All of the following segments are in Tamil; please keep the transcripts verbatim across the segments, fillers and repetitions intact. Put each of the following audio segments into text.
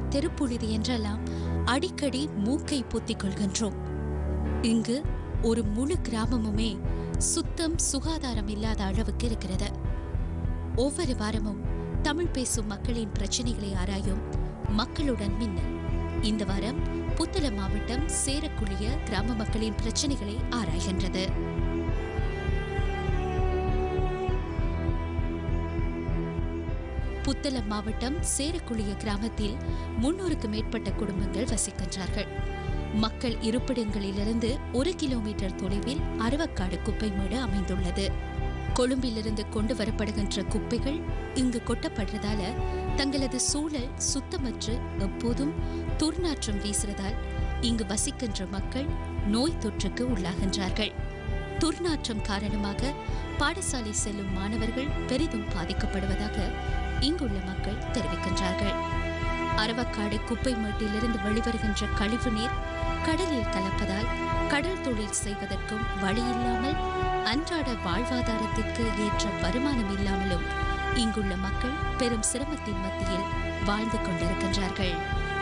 தெருப்புழுதி என்றெல்லாம் அடிக்கடி மூக்கை பொத்திக் கொள்கின்றோம். இங்கு ஒரு முழு கிராமமுமே சுத்தம் சுகாதாரம் இல்லாத அளவுக்கு இருக்கிறது. ஒவ்வொரு வாரமும் தமிழ் பேசும் மக்களின் பிரச்சனைகளை ஆராயும் மக்களுடன் மின்னல். இந்த வாரம் புத்தளம் மாவட்டம் சேரக்குழிய கிராம மக்களின் பிரச்சனைகளை ஆராய்கின்றது. புத்தளம் மாவட்டம் சேரக்குழிய கிராமத்தில் முன்னூறுக்கு மேற்பட்ட குடும்பங்கள் வசிக்கின்றார்கள். மக்கள் இருப்பிடங்களிலிருந்து ஒரு கிலோமீட்டர் தொலைவில் அருவக்காடு குப்பை மேடு அமைந்துள்ளது. கொழும்பிலிருந்து கொண்டு வரப்படுகின்ற குப்பைகள் இங்கு கொட்டப்படுறதால தங்களது சூழல் சுத்தமற்று எப்போதும் துர்நாற்றம் வீசுறதால் இங்கு வசிக்கின்ற மக்கள் நோய் தொற்றுக்கு உள்ளாகின்றார்கள். துர்நாற்றம் காரணமாக பாடசாலை செல்லும் மாணவர்கள் பெரிதும் பாதிக்கப்படுவதாக இங்குள்ள மக்கள் தெரிவிக்கின்றார்கள். அரவக்காடு குப்பை மேட்டிலிருந்து வெளிவருகின்ற கழிவு நீர் கடலில் கலப்பதால் கடல் தொழில் செய்வதற்கும் வழியில்லாமல் அன்றாட வாழ்வாதாரத்திற்கு ஏற்ற வருமானம் இல்லாமலும் இங்குள்ள மக்கள் பெரும் சிரமத்தின் மத்தியில் வாழ்ந்து கொண்டிருக்கின்றார்கள்.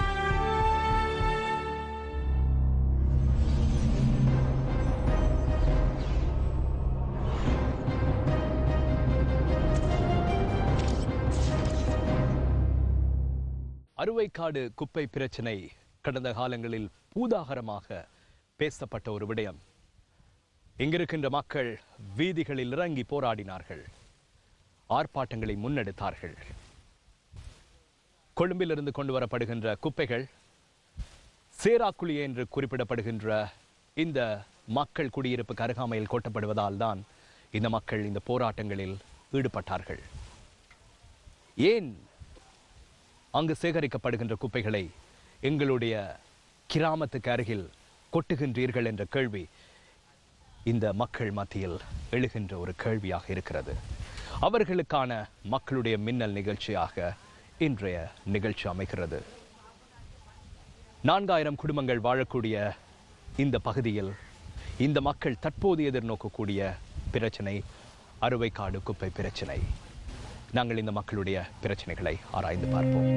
அருவைக்காடு குப்பை பிரச்சினை கடந்த காலங்களில் பூதாகரமாக பேசப்பட்ட ஒரு விடயம். இங்கிருக்கின்ற மக்கள் வீதிகளில் இறங்கி போராடினார்கள், ஆர்ப்பாட்டங்களை முன்னெடுத்தார்கள். கொழும்பிலிருந்து கொண்டு வரப்படுகின்ற குப்பைகள் சேராக்குழி என்று குறிப்பிடப்படுகின்ற இந்த மக்கள் குடியிருப்புக்கு அருகாமையில் கொட்டப்படுவதால் தான் இந்த மக்கள் இந்த போராட்டங்களில் ஈடுபட்டார்கள். ஏன் அங்கு சேகரிக்கப்படுகின்ற குப்பைகளை எங்களுடைய கிராமத்துக்கு அருகில் கொட்டுகின்றீர்கள் என்ற கேள்வி இந்த மக்கள் மத்தியில் எழுகின்ற ஒரு கேள்வியாக இருக்கிறது. அவர்களுக்கான மக்களுடைய மின்னல் நிகழ்ச்சியாக இன்றைய நிகழ்ச்சி அமைகிறது. நான்காயிரம் குடும்பங்கள் வாழக்கூடிய இந்த பகுதியில் இந்த மக்கள் தற்போது எதிர்நோக்கக்கூடிய பிரச்சனை அருவைக்காடு குப்பை பிரச்சனை. நாங்கள் இந்த மக்களுடைய பிரச்சனைகளை ஆராய்ந்து பார்ப்போம்.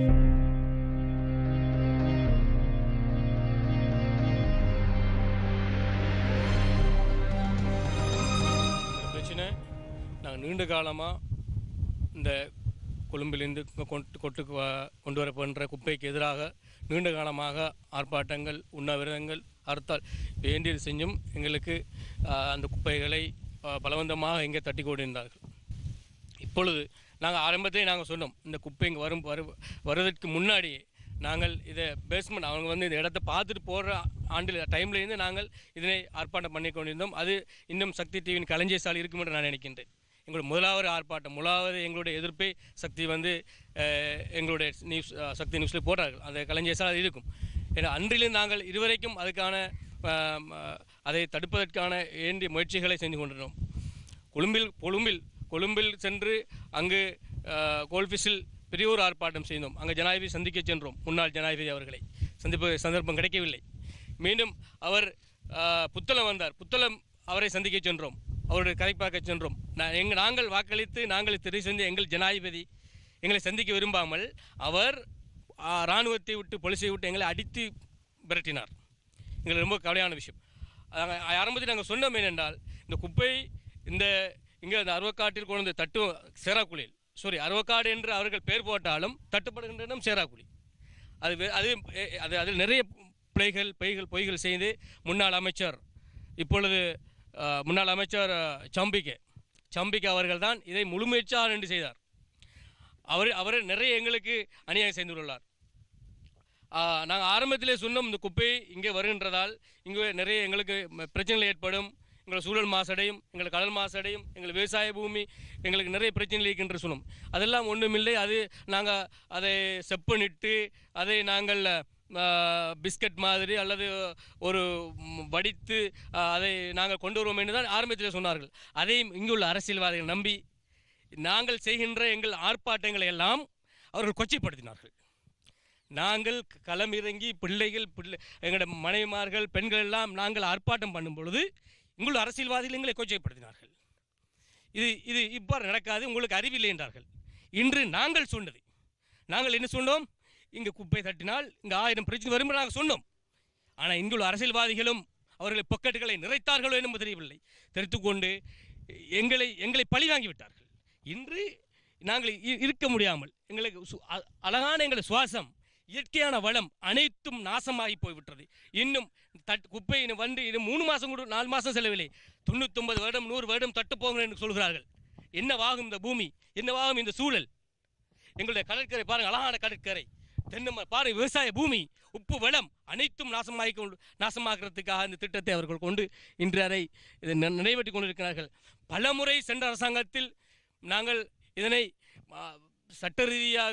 பிரச்சனை நாங்கள் நீண்ட காலமாக இந்த கொழும்பிலிருந்து கொண்டு கொட்டு கொண்டு வரப்படுகின்ற குப்பைக்கு எதிராக நீண்ட காலமாக ஆர்ப்பாட்டங்கள், உண்ணாவிரதங்கள், அறுத்தால் வேண்டியது செஞ்சும் எங்களுக்கு அந்த குப்பைகளை பலவந்தமாக இங்கே தட்டி கொண்டிருந்தார்கள். இப்பொழுது நாங்கள் ஆரம்பத்திலே நாங்கள் சொன்னோம், இந்த குப்பை இங்கே வரும் வரு வருவதற்கு முன்னாடி நாங்கள் இதை பேஸ்மெண்ட் அவங்க வந்து இந்த இடத்த பார்த்துட்டு போடுற ஆண்டில் டைம்லேருந்து நாங்கள் இதனை ஆர்ப்பாட்டம் பண்ணி கொண்டிருந்தோம். அது இன்னும் சக்தி டிவியின் களஞ்சியசாலை இருக்கும் என்று நான் நினைக்கின்றேன். எங்களுடைய முதலாவது ஆர்ப்பாட்டம், முதலாவது எங்களுடைய எதிர்ப்பை சக்தி வந்து எங்களுடைய நியூஸ் சக்தி நியூஸில் போட்டார்கள். அந்த களஞ்சியசாலை இருக்கும். ஏன்னா அன்றிலிருந்து நாங்கள் இதுவரைக்கும் அதுக்கான அதை தடுப்பதற்கான வேண்டிய முயற்சிகளை செஞ்சு கொண்டிருந்தோம். கொழும்பில் கொழும்பில் கொழும்பில் சென்று அங்கு கோல்ஃபிஸில் பெரிய ஒரு ஆர்ப்பாட்டம் செய்தோம். அங்கே ஜனாதிபதி சந்திக்க சென்றோம். முன்னாள் ஜனாதிபதி அவர்களை சந்திப்ப சந்தர்ப்பம் கிடைக்கவில்லை. மீண்டும் அவர் புத்தளம் வந்தார். புத்தளம் அவரை சந்திக்க சென்றோம். அவருடைய கதை பார்க்க சென்றோம். எங்கள் நாங்கள் வாக்களித்து நாங்கள் தெரிவு செஞ்ச எங்கள் ஜனாதிபதி எங்களை சந்திக்க விரும்பாமல் அவர் இராணுவத்தை விட்டு போலீஸை விட்டு எங்களை அடித்து விரட்டினார். எங்களுக்கு ரொம்ப கவலையான விஷயம். ஆரம்பத்தில் நாங்கள் சொன்னோம் என்னென்றால், இந்த குப்பை இந்த இங்கே அந்த அருவக்காட்டில் கொண்டு வந்து தட்டு சேராக்குழியில் சாரி அருவக்காடு என்று அவர்கள் பெயர் போட்டாலும் தட்டுப்படுகின்ற இடம் சேராக்குழி. அது அது அது அதில் நிறைய பிழைகள் பொய்கள் பொய்கள் செய்து முன்னாள் அமைச்சர் இப்பொழுது முன்னாள் அமைச்சர் சம்பிக்கே சம்பிக்கே அவர்கள் தான் இதை முழுமுயற்சியாக நின்று செய்தார். அவர் அவர் நிறைய எங்களுக்கு அநியாயம் செய்துள்ளார். நாங்கள் ஆரம்பத்திலே சொன்னோம், இந்த குப்பை இங்கே வருகின்றதால் இங்கே நிறைய எங்களுக்கு பிரச்சனைகள் ஏற்படும், எங்கள் சூழல் மாசடையும், எங்கள் கடல் மாசடையும், எங்கள் விவசாய பூமி எங்களுக்கு நிறைய பிரச்சனைகள் இருக்கின்ற சொன்னோம். அதெல்லாம் ஒன்றுமில்லை. அது நாங்கள் அதை செப்பனிட்டு அதை நாங்கள் பிஸ்கட் மாதிரி அல்லது ஒரு வடித்து அதை நாங்கள் கொண்டு வருவோம் என்று தான் ஆரம்பத்தில் சொன்னார்கள். அதையும் இங்குள்ள அரசியல்வாதிகள் நம்பி நாங்கள் செய்கின்ற எங்கள் ஆர்ப்பாட்டங்களை எல்லாம் அவர்கள் கொச்சைப்படுத்தினார்கள். நாங்கள் களமிறங்கி பிள்ளைகள் பிள்ளை எங்களோட மனைவிமார்கள் பெண்கள் எல்லாம் நாங்கள் ஆர்ப்பாட்டம் பண்ணும் பொழுது இங்குள்ள அரசியல்வாதிகள் எங்களை கொச்சைப்படுத்தினார்கள். இது இது இவ்வாறு நடக்காது, உங்களுக்கு அறிவில்லை என்றார்கள். இன்று நாங்கள் சொன்னது, நாங்கள் என்ன சொன்னோம், இங்கே குப்பை தட்டினால் இங்கே ஆயிரம் பிரச்சனை வரும் நாங்கள் சொன்னோம். ஆனால் இங்குள்ள அரசியல்வாதிகளும் அவர்களை பொக்கெட்டுகளை நிறைத்தார்களோ என்னும் தெரியவில்லை. தெரித்துக்கொண்டு எங்களை எங்களை பழி வாங்கிவிட்டார்கள். இன்று நாங்கள் இருக்க முடியாமல் எங்களுக்கு அழகான எங்களை சுவாசம் இயற்கையான வளம் அனைத்தும் நாசமாகி போய்விட்டது. இன்னும் தட் குப்பை வந்து இது மூணு மாதம் கூட நாலு மாதம் செலவில்லை, தொண்ணூத்தொன்பது வருடம் நூறு வருடம் தட்டு போங்க என்று சொல்கிறார்கள். என்னவாகும் இந்த பூமி, என்னவாகும் இந்த சூழல்? எங்களுடைய கடற்கரை பாருங்கள், அழகான கடற்கரை, தென்னை பாருங்கள், விவசாய பூமி, உப்பு வளம் அனைத்தும் நாசமாகி கொண்டு நாசமாக்குறதுக்காக இந்த திட்டத்தை அவர்கள் கொண்டு இன்று அதை இதை நிறைவேற்றி கொண்டிருக்கிறார்கள். பல முறை சென்ற அரசாங்கத்தில் நாங்கள் இதனை சட்ட ரீதியாக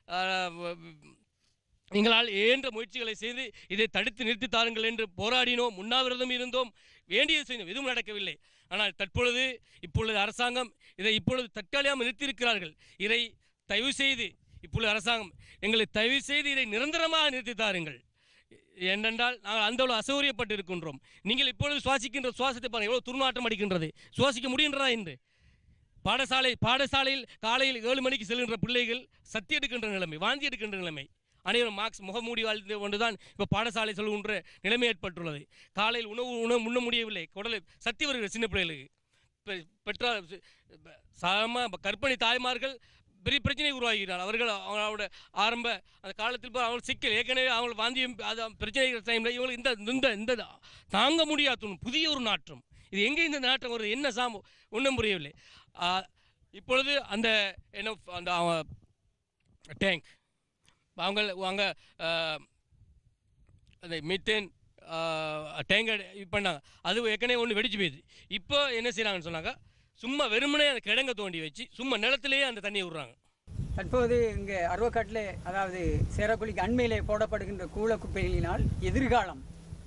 எங்களால் ஏன்ற முயற்சிகளை செய்து இதை தடுத்து நிறுத்தி தாருங்கள் என்று போராடினோம், உண்ணாவிரதம் இருந்தோம், வேண்டியது செய்தோம், எதுவும் நடக்கவில்லை. ஆனால் தற்பொழுது இப்பொழுது அரசாங்கம் இதை இப்பொழுது தற்காலிகமாக நிறுத்தியிருக்கிறார்கள். இதை தயவு செய்து இப்பொழுது அரசாங்கம் எங்களை தயவு செய்து இதை நிரந்தரமாக நிறுத்தி தாருங்கள். ஏனென்றால் நாங்கள் அந்த அளவு அசௌகரியப்பட்டு இருக்கின்றோம். நீங்கள் இப்பொழுது சுவாசிக்கின்ற சுவாசத்தை பாருங்கள், எவ்வளோ துர்நாற்றம் அடிக்கின்றது. சுவாசிக்க முடிகின்றதா என்று? பாடசாலை பாடசாலையில் காலையில் ஏழு மணிக்கு செல்கின்ற பிள்ளைகள் சத்தி எடுக்கின்ற நிலைமை, வாந்தி எடுக்கின்ற நிலைமை, அனைவரும் மார்க்ஸ் முகமூடி வாழ்ந்து கொண்டுதான் இப்போ பாடசாலை செல்கின்ற நிலைமை ஏற்பட்டுள்ளது. காலையில் உணவு உணவு முன்ன முடியவில்லை, குடலை சத்தி வருகிற சின்ன பிள்ளைகளுக்கு. பெற்ற சாம கர்ப்பிணி தாய்மார்கள் பெரிய பிரச்சனை உருவாகிறார். அவர்கள் அவங்களோட ஆரம்ப அந்த காலத்தில் போய் அவங்க சிக்கல் ஏற்கனவே அவங்க வாந்தியும் அது பிரச்சனை டைமில் இவங்களுக்கு இந்த இந்த இந்த தாங்க முடியாத புதிய ஒரு நாற்றம். இது எங்கே இந்த நாட்டம் வருது, என்ன சாம ஒன்றும் புரியவில்லை. இப்பொழுது அந்த என்ன அந்த டேங்க் அவங்க அங்கே அந்த மீத்தேன் டேங்கர் இது பண்ணாங்க, அது ஏற்கனவே ஒன்று வெடிச்சு போயிடுது. இப்போ என்ன செய்கிறாங்கன்னு சொன்னாங்க, சும்மா வெறுமனே அந்த கிடங்க தோண்டி வச்சு சும்மா நிலத்திலேயே அந்த தண்ணியை விடுறாங்க. தற்போது இங்கே அருவக்காட்டில் அதாவது சேரக்குழிக்கு அண்மையிலே போடப்படுகின்ற கூல குப்பைகளினால் எதிர்காலம்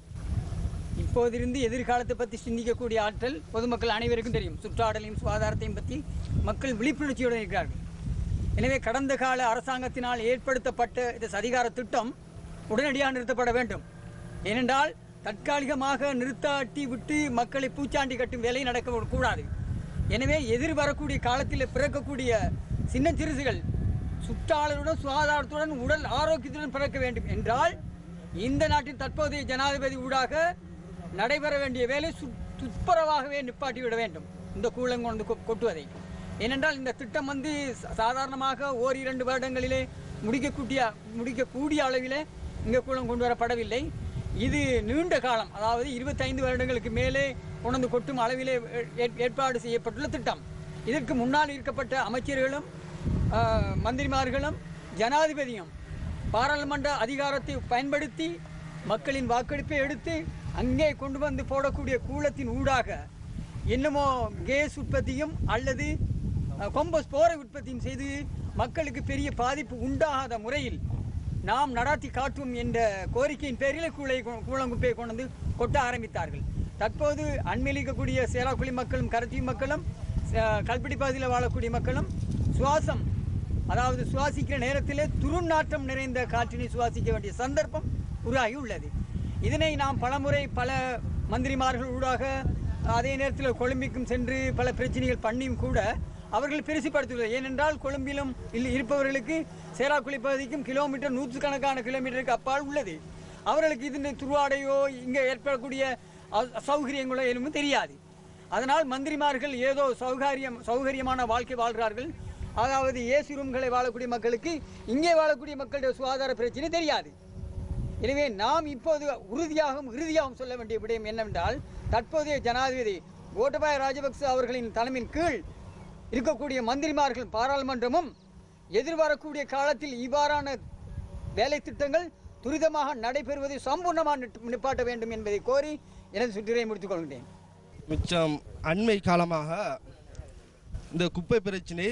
இப்போதிருந்து எதிர்காலத்தை பற்றி சிந்திக்கக்கூடிய ஆற்றல் பொதுமக்கள் அனைவருக்கும் தெரியும். சுற்றாடலையும் சுகாதாரத்தையும் பற்றி மக்கள் விழிப்புணர்ச்சியுடன் இருக்கிறார்கள். எனவே கடந்த கால அரசாங்கத்தினால் ஏற்படுத்தப்பட்ட இந்த சதிகார திட்டம் உடனடியாக நிறுத்தப்பட வேண்டும். ஏனென்றால் தற்காலிகமாக நிறுத்தாட்டி விட்டு மக்களை பூச்சாண்டி கட்டும் வேலை நடக்க கூடாது. எனவே எதிர்வரக்கூடிய காலத்தில் பிறக்கக்கூடிய சின்ன சிறுசுகள் சுற்றாளருடன் சுகாதாரத்துடன் உடல் ஆரோக்கியத்துடன் பிறக்க வேண்டும் என்றால் இந்த நாட்டின் தற்போதைய ஜனாதிபதி ஊடாக நடைபெற வேண்டிய வேலை துப்புரவாகவே நிப்பாட்டிவிட வேண்டும் இந்த கூழங்கொண்டு கொட்டுவதை. ஏனென்றால் இந்த திட்டம் வந்து சாதாரணமாக ஓரிரண்டு வருடங்களிலே முடிக்கக்கூடிய முடிக்கக்கூடிய அளவிலே இங்கே கூழம் கொண்டு வரப்படவில்லை. இது நீண்ட காலம், அதாவது இருபத்தைந்து வருடங்களுக்கு மேலே கொண்டு கொட்டும் அளவிலே ஏற்பாடு செய்யப்பட்டுள்ள திட்டம். இதற்கு முன்னால் இருக்கப்பட்ட அமைச்சர்களும் மந்திரிமார்களும் ஜனாதிபதியும் பாராளுமன்ற அதிகாரத்தை பயன்படுத்தி மக்களின் வாக்கெடுப்பை எடுத்து அங்கே கொண்டு வந்து போடக்கூடிய கூலத்தின் ஊடாக என்னமோ கேஸ் உற்பத்தியும் அல்லது கொம்பஸ் போரை உற்பத்தியும் செய்து மக்களுக்கு பெரிய பாதிப்பு உண்டாகாத முறையில் நாம் நடாத்தி காட்டுவோம் என்ற கோரிக்கையின் பேரில் கூளை கூழங்குப்பையை கொண்டு வந்து கொட்ட ஆரம்பித்தார்கள். தற்போது அண்மையில் இருக்கக்கூடிய சேராக்குழி மக்களும் கரத்தி மக்களும் கல்பிடி பகுதியில் வாழக்கூடிய மக்களும் சுவாசம் அதாவது சுவாசிக்கிற நேரத்திலே துருநாற்றம் நிறைந்த காற்றினை சுவாசிக்க வேண்டிய சந்தர்ப்பம் உருவாகி உள்ளது. இதனை நாம் பலமுறை பல மந்திரிமார்கள் ஊடாக அதே நேரத்தில் கொழும்பிற்கும் சென்று பல பிரச்சனைகள் பண்ணியும் கூட அவர்கள் பெருசுப்படுத்துவது. ஏனென்றால் கொழும்பிலும் இருப்பவர்களுக்கு சேராக்குழி பகுதிக்கும் கிலோமீட்டர் நூற்றுக்கணக்கான கிலோமீட்டருக்கு அப்பால் உள்ளது. அவர்களுக்கு இது துருவாடையோ இங்கே ஏற்படக்கூடிய சௌகரியங்களோ எதுவும் தெரியாது. அதனால் மந்திரிமார்கள் ஏதோ சௌகரியம் சௌகரியமான வாழ்க்கை வாழ்கிறார்கள். அதாவது ஏசி ரூம்களை வாழக்கூடிய மக்களுக்கு இங்கே வாழக்கூடிய மக்களுடைய சுகாதார பிரச்சனை தெரியாது. எனவே நாம் இப்போது உறுதியாகவும் இறுதியாகவும் சொல்ல வேண்டிய விடயம் என்னவென்றால் தற்போதைய ஜனாதிபதி கோட்டபாய ராஜபக்ச அவர்களின் தலைமையின் கீழ் இருக்கக்கூடிய மந்திரிமார்கள் பாராளுமன்றமும் எதிர்வரக்கூடிய காலத்தில் இவ்வாறான வேலை திட்டங்கள் துரிதமாக நடைபெறுவதை சம்பூர்ணமாக நிப்பாட்ட வேண்டும் என்பதை கோரி எனது சுற்றுரை முடித்துக் கொள்கிறேன். மிச்சம் அண்மை காலமாக இந்த குப்பை பிரச்சனை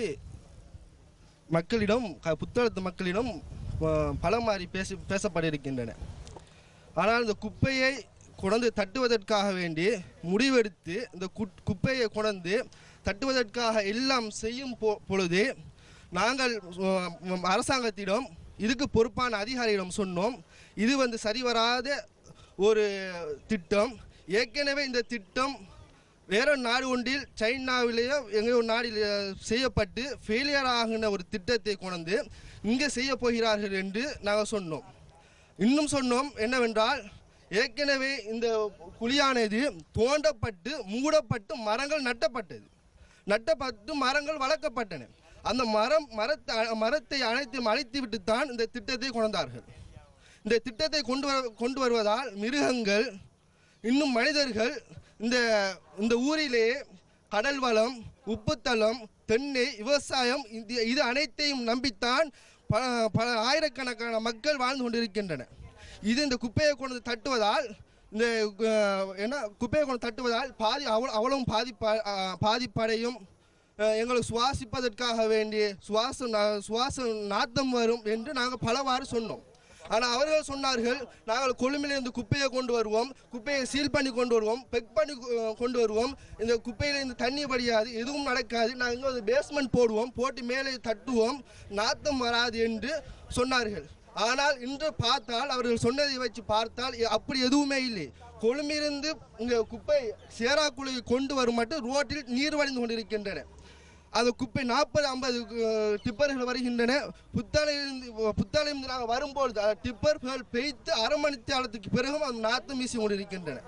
மக்களிடம் புத்தளத்து மக்களிடம் பல மாறி பேசி பேசப்பட்டிருக்கின்றன. ஆனால் இந்த குப்பையை கொண்டு தட்டுவதற்காக வேண்டி முடிவெடுத்து இந்த குப்பையை கொண்டு தட்டுவதற்காக எல்லாம் செய்யும் பொழுது நாங்கள் அரசாங்கத்திடம் இதுக்கு பொறுப்பான அதிகாரியிடம் சொன்னோம், இது வந்து சரிவராத ஒரு திட்டம். ஏற்கனவே இந்த திட்டம் வேற நாடு ஒன்றில் சைனாவிலேயோ எங்கேயோ நாடில் செய்யப்பட்டு ஃபெயிலியர் ஆகின ஒரு திட்டத்தை கொண்டு இங்கே செய்ய போகிறார்கள் என்று நாங்கள் சொன்னோம். இன்னும் சொன்னோம் என்னவென்றால், ஏற்கனவே இந்த குழியானது தோண்டப்பட்டு மூடப்பட்டு மரங்கள் நட்டப்பட்டது. நட்டப்பட்டு மரங்கள் வளர்க்கப்பட்டன. அந்த மரம் மரத்தை மரத்தை அனைத்தையும் அழித்து விட்டுத்தான் இந்த திட்டத்தை கொண்டார்கள். இந்த திட்டத்தை கொண்டு வர கொண்டு வருவதால் மிருகங்கள் இன்னும் மனிதர்கள் இந்த இந்த ஊரிலே கடல் வளம், உப்புத்தளம், தென்னை, விவசாயம் இது அனைத்தையும் நம்பித்தான் பல பல ஆயிரக்கணக்கான மக்கள் வாழ்ந்து கொண்டிருக்கின்றனர். இது இந்த குப்பையை கொண்டு தட்டுவதால் இந்த என்ன குப்பையை கொண்டு தட்டுவதால் பாதி அவ அவ்வளவும் பாதிப்பா பாதிப்படையும். எங்களுக்கு சுவாசிப்பதற்காக வேண்டிய சுவாசம் சுவாச நாத்தம் வரும் என்று நாங்கள் பலவாறு சொன்னோம். ஆனால் அவர்கள் சொன்னார்கள், நாங்கள் கொழும்பிலிருந்து குப்பையை கொண்டு வருவோம், குப்பையை சீல் பண்ணி கொண்டு வருவோம், பெக் பண்ணி கொண்டு வருவோம், இந்த குப்பையில் இந்த தண்ணி படியாது, எதுவும் நடக்காது, நாங்கள் இங்கே ஒரு பேஸ்மெண்ட் போடுவோம், போட்டு மேலே தட்டுவோம், நாத்தம் வராது என்று சொன்னார்கள். ஆனால் இன்று பார்த்தால் அவர்கள் சொன்னதை வச்சு பார்த்தால் அப்படி எதுவுமே இல்லை. கொழும்பிலிருந்து இங்கே குப்பை சேராக்குழியை கொண்டு வரும் மட்டும் ரோட்டில் நீர் வழிந்து கொண்டிருக்கின்றன. அந்த குப்பை நாற்பது ஐம்பது டிப்பர்கள் வருகின்றன. புத்தாலையிலிருந்து புத்தாலையிலிருந்து நாங்கள் வரும்பொழுது டிப்பர்கள் பெய்த்து அரை மணி நேரத்துக்கு பிறகும் அந்த நாற்றம் வீசி கொண்டிருக்கின்றன.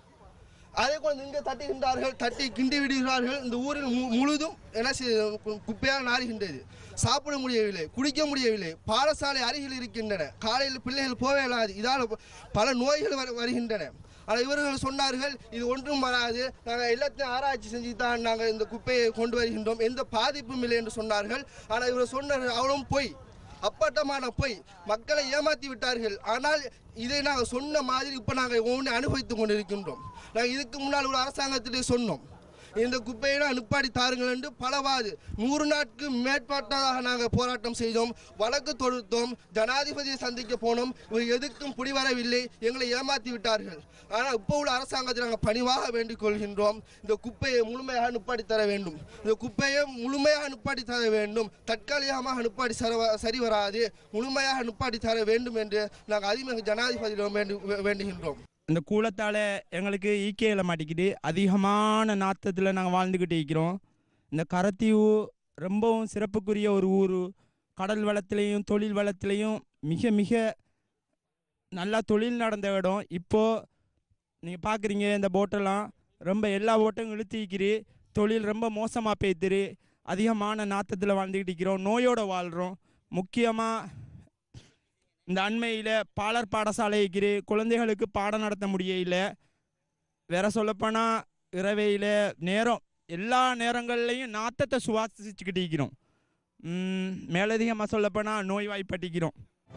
அதே போல் இங்கே தட்டுகின்றார்கள், தட்டி கிண்டி விடுகிறார்கள். இந்த ஊரில் முழுதும் என்ன குப்பையாக நாறுகின்றது. சாப்பிட முடியவில்லை, குடிக்க முடியவில்லை. பாடசாலை அருகில் இருக்கின்றன. காலையில் பிள்ளைகள் போக இயலாது. இதால் பல நோய்கள் வருகின்றன. ஆனால் இவர்கள் சொன்னார்கள், இது ஒன்றும் வராது, நாங்கள் எல்லாத்தையும் ஆராய்ச்சி செஞ்சு தான் நாங்கள் இந்த குப்பையை கொண்டு வருகின்றோம், எந்த பாதிப்பும் இல்லை என்று சொன்னார்கள். ஆனால் இவர் சொன்னார்கள் அவ்வளவும் பொய், அப்பட்டமான பொய். மக்களை ஏமாற்றி விட்டார்கள். ஆனால் இதை நாங்கள் சொன்ன மாதிரி இப்போ நாங்கள் ஒவ்வொன்று அனுபவித்து கொண்டிருக்கின்றோம். நாங்கள் இதுக்கு முன்னால் ஒரு அரசாங்கத்திலே சொன்னோம், இந்த குப்பையை நிப்பாட்டி தாருங்கள் என்று பலவாறு நூறு நாட்கு மேற்பட்டதாக நாங்கள் போராட்டம் செய்தோம், வழக்கு தொடுத்தோம், ஜனாதிபதியை சந்திக்க போனோம். இவர் எதுக்கும் பிடிவரவில்லை, எங்களை ஏமாற்றி விட்டார்கள். ஆனால் இப்போ உள்ள அரசாங்கத்தை நாங்கள் பணிவாக வேண்டிக் கொள்கின்றோம், இந்த குப்பையை முழுமையாக நிப்பாட்டி தர வேண்டும், இந்த குப்பையை முழுமையாக நிப்பாட்டி தர வேண்டும், தற்காலிகமாக நிப்பாட்டி சரி வராது, முழுமையாக நிப்பாட்டி தர வேண்டும் என்று நாங்கள் அதிகமாக ஜனாதிபதியிடம் வேண்டு வேண்டுகின்றோம். இந்த கூலத்தால் எங்களுக்கு ஈக்கையில மாட்டிக்கிட்டு அதிகமான நாற்றத்தில் நாங்கள் வாழ்ந்துக்கிட்டு இருக்கிறோம். இந்த கரத்தீவு ரொம்பவும் சிறப்புக்குரிய ஒரு ஊர். கடல் வளத்திலையும் தொழில் வளத்திலையும் மிக மிக நல்லா தொழில் நடந்த இடம். இப்போது நீங்கள் பார்க்குறீங்க, இந்த போட்டெல்லாம் ரொம்ப எல்லா போட்டும் இழுத்திக்கிறு, தொழில் ரொம்ப மோசமாக பேத்துரு, அதிகமான நாற்றத்தில் வாழ்ந்துக்கிட்டு இருக்கிறோம், நோயோடு வாழ்கிறோம். முக்கியமாக இந்த அண்மையில் பாலர் பாடசாலை இருக்கிற குழந்தைகளுக்கு பாடம் நடத்த முடியல. வேற சொல்லப்போனால் இரவையில் நேரம் எல்லா நேரங்கள்லையும் நாற்றத்தை சுவாசிச்சுக்கிட்டு இருக்கிறோம். மேலதிகமாக சொல்லப்போனால் நோய்வாய்ப்பட்டிக்கிறோம்.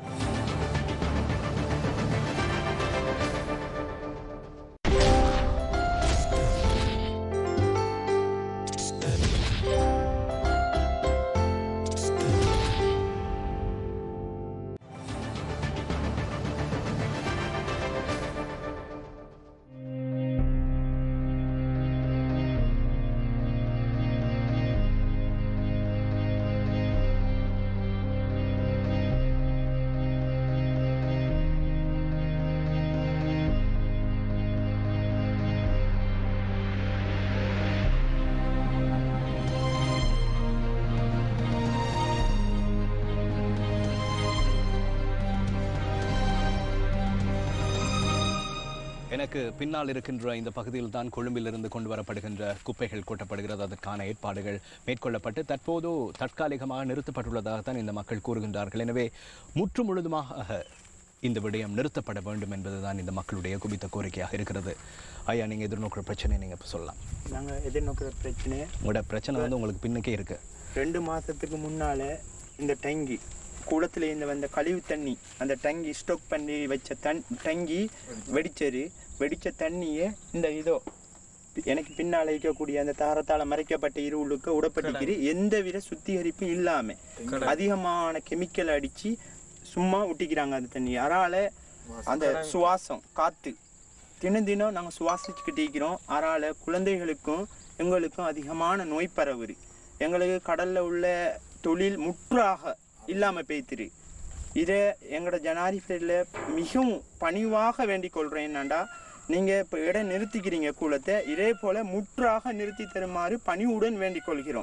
எனக்கு பின்னால் இருக்கின்ற இந்த பகுதியில் தான் கொழும்பிலிருந்து கொண்டு வரப்படுகின்ற குப்பைகள் கொட்டப்படுகிறது. அதற்கான ஏற்பாடுகள் மேற்கொள்ளப்பட்டு தற்போது தற்காலிகமாக நிறுத்தப்பட்டுள்ளதாகத்தான் இந்த மக்கள் கூறுகின்றார்கள். எனவே முற்று முழுதுமாக இந்த விடயம் நிறுத்தப்பட வேண்டும் என்பதுதான் இந்த மக்களுடைய குவித்த கோரிக்கையாக இருக்கிறது. ஐயா, நீங்கள் எதிர்நோக்கிற பிரச்சனை நீங்கள் இப்போ சொல்லலாம். நாங்கள் எதிர்நோக்கிற பிரச்சனை, உங்களோட பிரச்சனை வந்து உங்களுக்கு பின்னுக்கே இருக்கு. ரெண்டு மாதத்துக்கு முன்னால் இந்த டங்கி கூடத்தில் இருந்து வந்த கழிவு தண்ணி, அந்த டங்கி ஸ்டாக் பண்ணி வச்ச தன் டங்கி வெடிச்சது. வெடித்த தண்ணியை இந்த இதோ எனக்கு பின்னால் இருக்கக்கூடிய அந்த தாரத்தால் மறைக்கப்பட்ட இருவுளுக்கு உடப்பட்டிருக்கிற எந்த வித சுத்திகரிப்பும் இல்லாமல் அதிகமான கெமிக்கல் அடித்து சும்மா விட்டிக்கிறாங்க அந்த தண்ணி. அதனால் அந்த சுவாசம் காற்று தினம் தினம் நாங்கள் சுவாசிச்சுக்கிட்டு இருக்கிறோம். அதனால் குழந்தைகளுக்கும் எங்களுக்கும் அதிகமான நோய் பரவுது. எங்களுக்கு கடலில் உள்ள தொழில் முற்றாக இல்லாமல் பேய்த்திரு. இதை எங்களோட ஜனாதிபதியில் மிகவும் பணிவாக வேண்டிக் கொள்கிறேன். என்னண்டா, நீங்கள் இப்போ இடம் நிறுத்திக்கிறீங்க கூலத்தை, இதே போல் முற்றாக நிறுத்தி தருமாறு பணிவுடன் வேண்டிக் கொள்கிறோம்.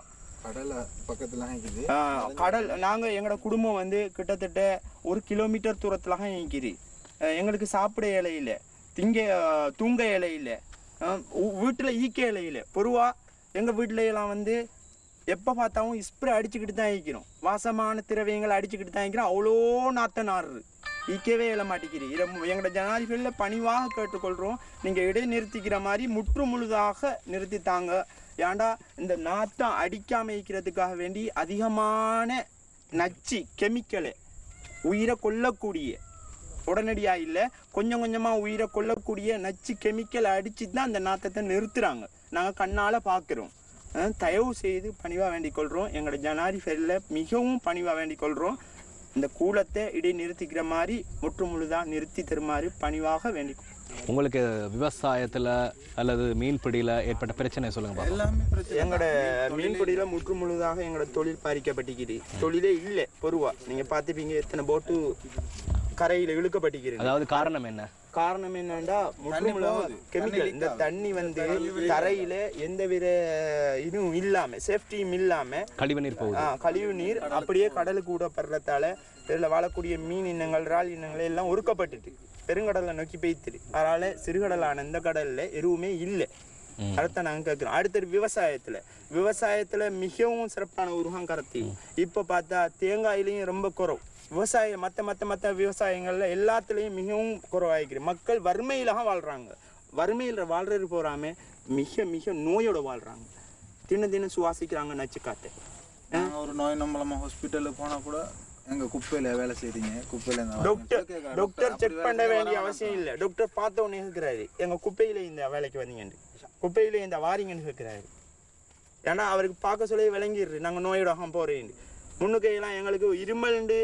கடல் பக்கத்துல இருக்குது. கடல் நாங்கள் எங்களோட குடும்பம் வந்து கிட்டத்தட்ட ஒரு கிலோமீட்டர் தூரத்துலக நிற்கிது. எங்களுக்கு சாப்பிட இலை இல்லை, திங்க தூங்க இலை இல்லை, வீட்டில் ஈக்க இலை இல்லை. பொதுவாக எங்கள் வீட்டிலையெல்லாம் வந்து எப்போ பார்த்தாவும் ஸ்ப்ரே அடிச்சுக்கிட்டு தான் ஈக்கிறோம், வாசமான திரவியங்களை அடிச்சுக்கிட்டு தான் ஈக்கிறோம். அவ்வளோ நாத்த நாறு ஈக்கவே இல மாட்டேங்கிறீ. இதை எங்களோட ஜனாதிபதியில் பணிவாக கேட்டுக்கொள்கிறோம், நீங்கள் இடை நிறுத்திக்கிற மாதிரி முற்று முழுதாக நிறுத்தித்தாங்க. ஏண்டா இந்த நாத்தம் அடிக்காமல் இருக்கிறதுக்காக வேண்டி அதிகமான நச்சு கெமிக்கலை உயிரை கொல்லக்கூடிய, உடனடியாக இல்லை கொஞ்சம் கொஞ்சமாக உயிரை கொல்லக்கூடிய நச்சு கெமிக்கலை அடித்து தான் அந்த நாத்தத்தை நிறுத்துகிறாங்க. நாங்கள் கண்ணால் பார்க்குறோம். தயவு செய்து பணிவாக வேண்டிக் கொள்கிறோம், எங்களோட ஜனாதிபதியில் மிகவும் பணிவாக வேண்டிக் கொள்கிறோம், இந்த கூலத்தை இடை நிறுத்திக்கிற மாதிரி முற்று முழுதாக நிறுத்தி தருமாறு பணிவாக வேண்டிக் கொள்கிறோம். உங்களுக்கு விவசாயத்தில் அல்லது மீன்பிடியில் ஏற்பட்ட பிரச்சனை சொல்லுங்க. எல்லாமே பிரச்சனை. எங்களோட மீன்பிடியில் முற்று முழுதாக எங்களோட தொழில் பாதிக்கப்பட்டிருக்குது. தொழிலே இல்லை. பொதுவாக நீங்கள் பார்த்துப்பீங்க எத்தனை போட்டு கரையில் இழுக்கப்பட்டிருக்கிறது. அதாவது காரணம் என்ன? காரணம் என்னன்னா கெமிக்கல். இந்த தண்ணி வந்து தரையில எந்தவித இதுவும் இல்லாம, சேஃப்டியும் இல்லாம கழிவு நீர் போகுது. கழிவு நீர் அப்படியே கடலுக்கு விடப்படுறதால இதுல வாழக்கூடிய மீன் இனங்கள், இறால் இனங்கள் எல்லாம் ஒருக்கப்பட்டுட்டு பெருங்கடலை நோக்கி பெய்த்துரு. அதனால சிறுகடலான இந்த கடல்ல எதுவுமே இல்லை. அடுத்த நாங்க கேட்கிறோம். அடுத்தது விவசாயத்துல விவசாயத்துல மிகவும் சிறப்பான உருவம் கரத்தி. இப்ப பார்த்தா தேங்காயிலையும் ரொம்ப குறவு. விவசாயம் மற்ற மற்ற மற்ற விவசாயங்கள்ல எல்லாத்துலேயும் மிகவும் குறைவாகிக்கிறேன். மக்கள் வறுமையில வாழ்றாங்க. வறுமையில் வாழ்றது போறாம மிக மிக நோயோட வாழ்றாங்க. தின தினம் சுவாசிக்கிறாங்க நச்சு காற்று. ஒரு நோய் நம்மளமா ஹாஸ்பிட்டலுக்கு போனா கூட எங்க குப்பையில வேலை செய்றீங்க, குப்பையில டாக்டர் டாக்டர் செக் பண்ண வேண்டிய அவசியம் இல்லை. டாக்டர் பார்த்த உடனே கேட்கிறாரு, எங்க குப்பையில இந்த வேலைக்கு வந்தீங்கன்னு, குப்பையில இந்த வாரிங்கன்னு கேட்கிறாரு. ஏன்னா அவருக்கு பார்க்க சொல்லி விளங்கிடுது நாங்க நோயோட போறேன். முன்னுக்கையெல்லாம் எங்களுக்கு இருமல்ண்டு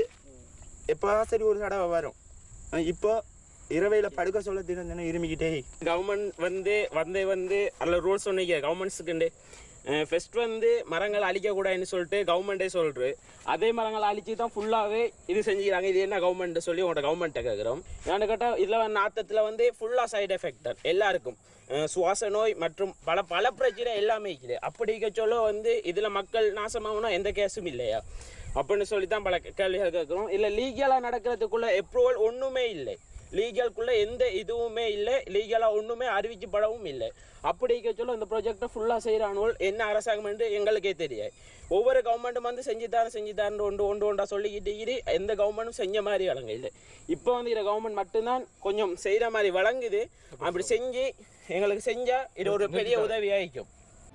எப்போ சரி ஒரு தடவை வரும். இப்போ இரவையில் படுக்க சொல்ல தினம் தினம் இருமிக்கிட்டே. கவர்மெண்ட் வந்து வந்து வந்து அதில் ரூல்ஸ் சொன்னீங்க கவர்மெண்ட்ஸுக்குண்டு. ஃபர்ஸ்ட் வந்து மரங்கள் அழிக்கக்கூடாதுன்னு சொல்லிட்டு கவர்மெண்ட்டே சொல்கிறது. அதே மரங்கள் அழிச்சு தான் ஃபுல்லாகவே இது செஞ்சுக்கிறாங்க. இது என்ன கவர்மெண்ட்டு சொல்லி உங்களோட கவர்மெண்ட்டை கேட்குறோம். ஏன்னு கேட்டால் இதில் நாற்றத்தில் வந்து ஃபுல்லாக சைடு எஃபெக்ட் தான் எல்லாருக்கும். சுவாச நோய் மற்றும் பல பல பிரச்சனை எல்லாமே இருக்குது. அப்படி சொல்ல வந்து இதில் மக்கள் நாசமாகணும் எந்த கேஸும் இல்லையா அப்படின்னு சொல்லி தான் பல கேள்விகள் கேட்குறோம். இல்லை லீகலாக நடக்கிறதுக்குள்ள அப்ரூவல் ஒன்றுமே இல்லை, லீகலுக்குள்ளே எந்த இதுவுமே இல்லை, லீகலாக ஒன்றுமே அறிவிக்கப்படவும் இல்லை. அப்படிக்க சொல்ல இந்த ப்ராஜெக்டை ஃபுல்லாக செய்கிறானுவல் என்ன அரசாங்கம் எங்களுக்கே தெரியாது. ஒவ்வொரு கவர்மெண்ட்டும் வந்து செஞ்சுத்தாரு செஞ்சுத்தாருன்னு ஒன்று ஒன்று ஒன்றா சொல்லிக்கிட்டு இரு எந்த கவர்மெண்ட்டும் செஞ்ச மாதிரி வழங்க இல்லை. இப்போ வந்து இந்த கவர்மெண்ட் மட்டும்தான் கொஞ்சம் செய்கிற மாதிரி வழங்குது. அப்படி செஞ்சு எங்களுக்கு செஞ்சால் இது ஒரு பெரிய உதவியாகிக்கும்.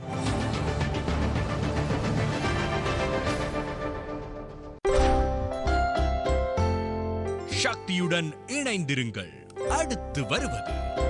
சக்தியுடன் இணைந்திருங்கள். அடுத்து வருவது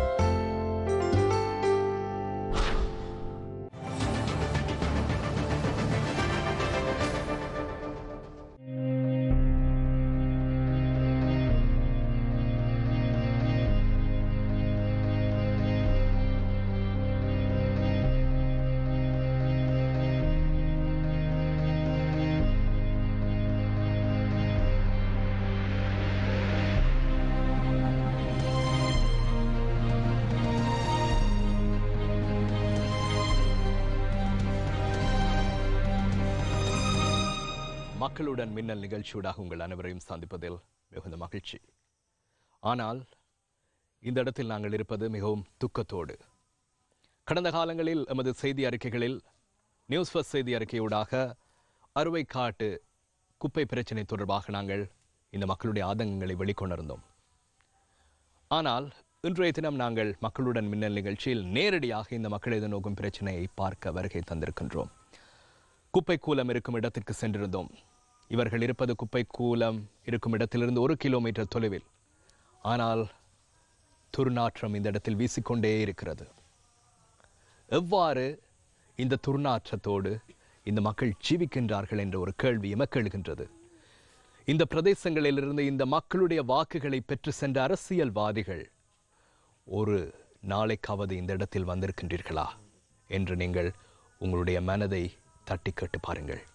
மக்களுடன் மின்னல் நிகழ்ச்சியூடாக உங்கள் அனைவரையும் சந்திப்பதில் மிகுந்த மகிழ்ச்சி. ஆனால் இந்த இடத்தில் நாங்கள் இருப்பது மிகவும் துக்கத்தோடு. கடந்த காலங்களில் எமது செய்தி அறிக்கைகளில் நியூஸ் ஃபர்ஸ்ட் செய்தி அறிக்கையூடாக அருவைக்காட்டு குப்பை பிரச்சினை தொடர்பாக நாங்கள் இந்த மக்களுடைய ஆதங்கங்களை வெளிக்கொண்டிருந்தோம். ஆனால் இன்றைய தினம் நாங்கள் மக்களுடன் மின்னல் நிகழ்ச்சியில் நேரடியாக இந்த மக்கள் எதிர்நோக்கும் பிரச்சனையை பார்க்க வருகை தந்திருக்கின்றோம். குப்பை கூலம் இருக்கும் இடத்திற்கு சென்றிருந்தோம். இவர்கள் இருப்பது குப்பை கூலம் இருக்கும் இடத்திலிருந்து ஒரு கிலோமீட்டர் தொலைவில். ஆனால் துர்நாற்றம் இந்த இடத்தில் வீசிக்கொண்டே இருக்கிறது. எவ்வாறு இந்த துர்நாற்றத்தோடு இந்த மக்கள் ஜீவிக்கின்றார்கள் என்ற ஒரு கேள்வி எமக்கு எழுகின்றது. இந்த பிரதேசங்களிலிருந்து இந்த மக்களுடைய வாக்குகளை பெற்று சென்ற அரசியல்வாதிகள் ஒரு நாளைக்காவது இந்த இடத்தில் வந்திருக்கின்றீர்களா என்று நீங்கள் உங்களுடைய மனதை தட்டி கேட்டு பாருங்கள்.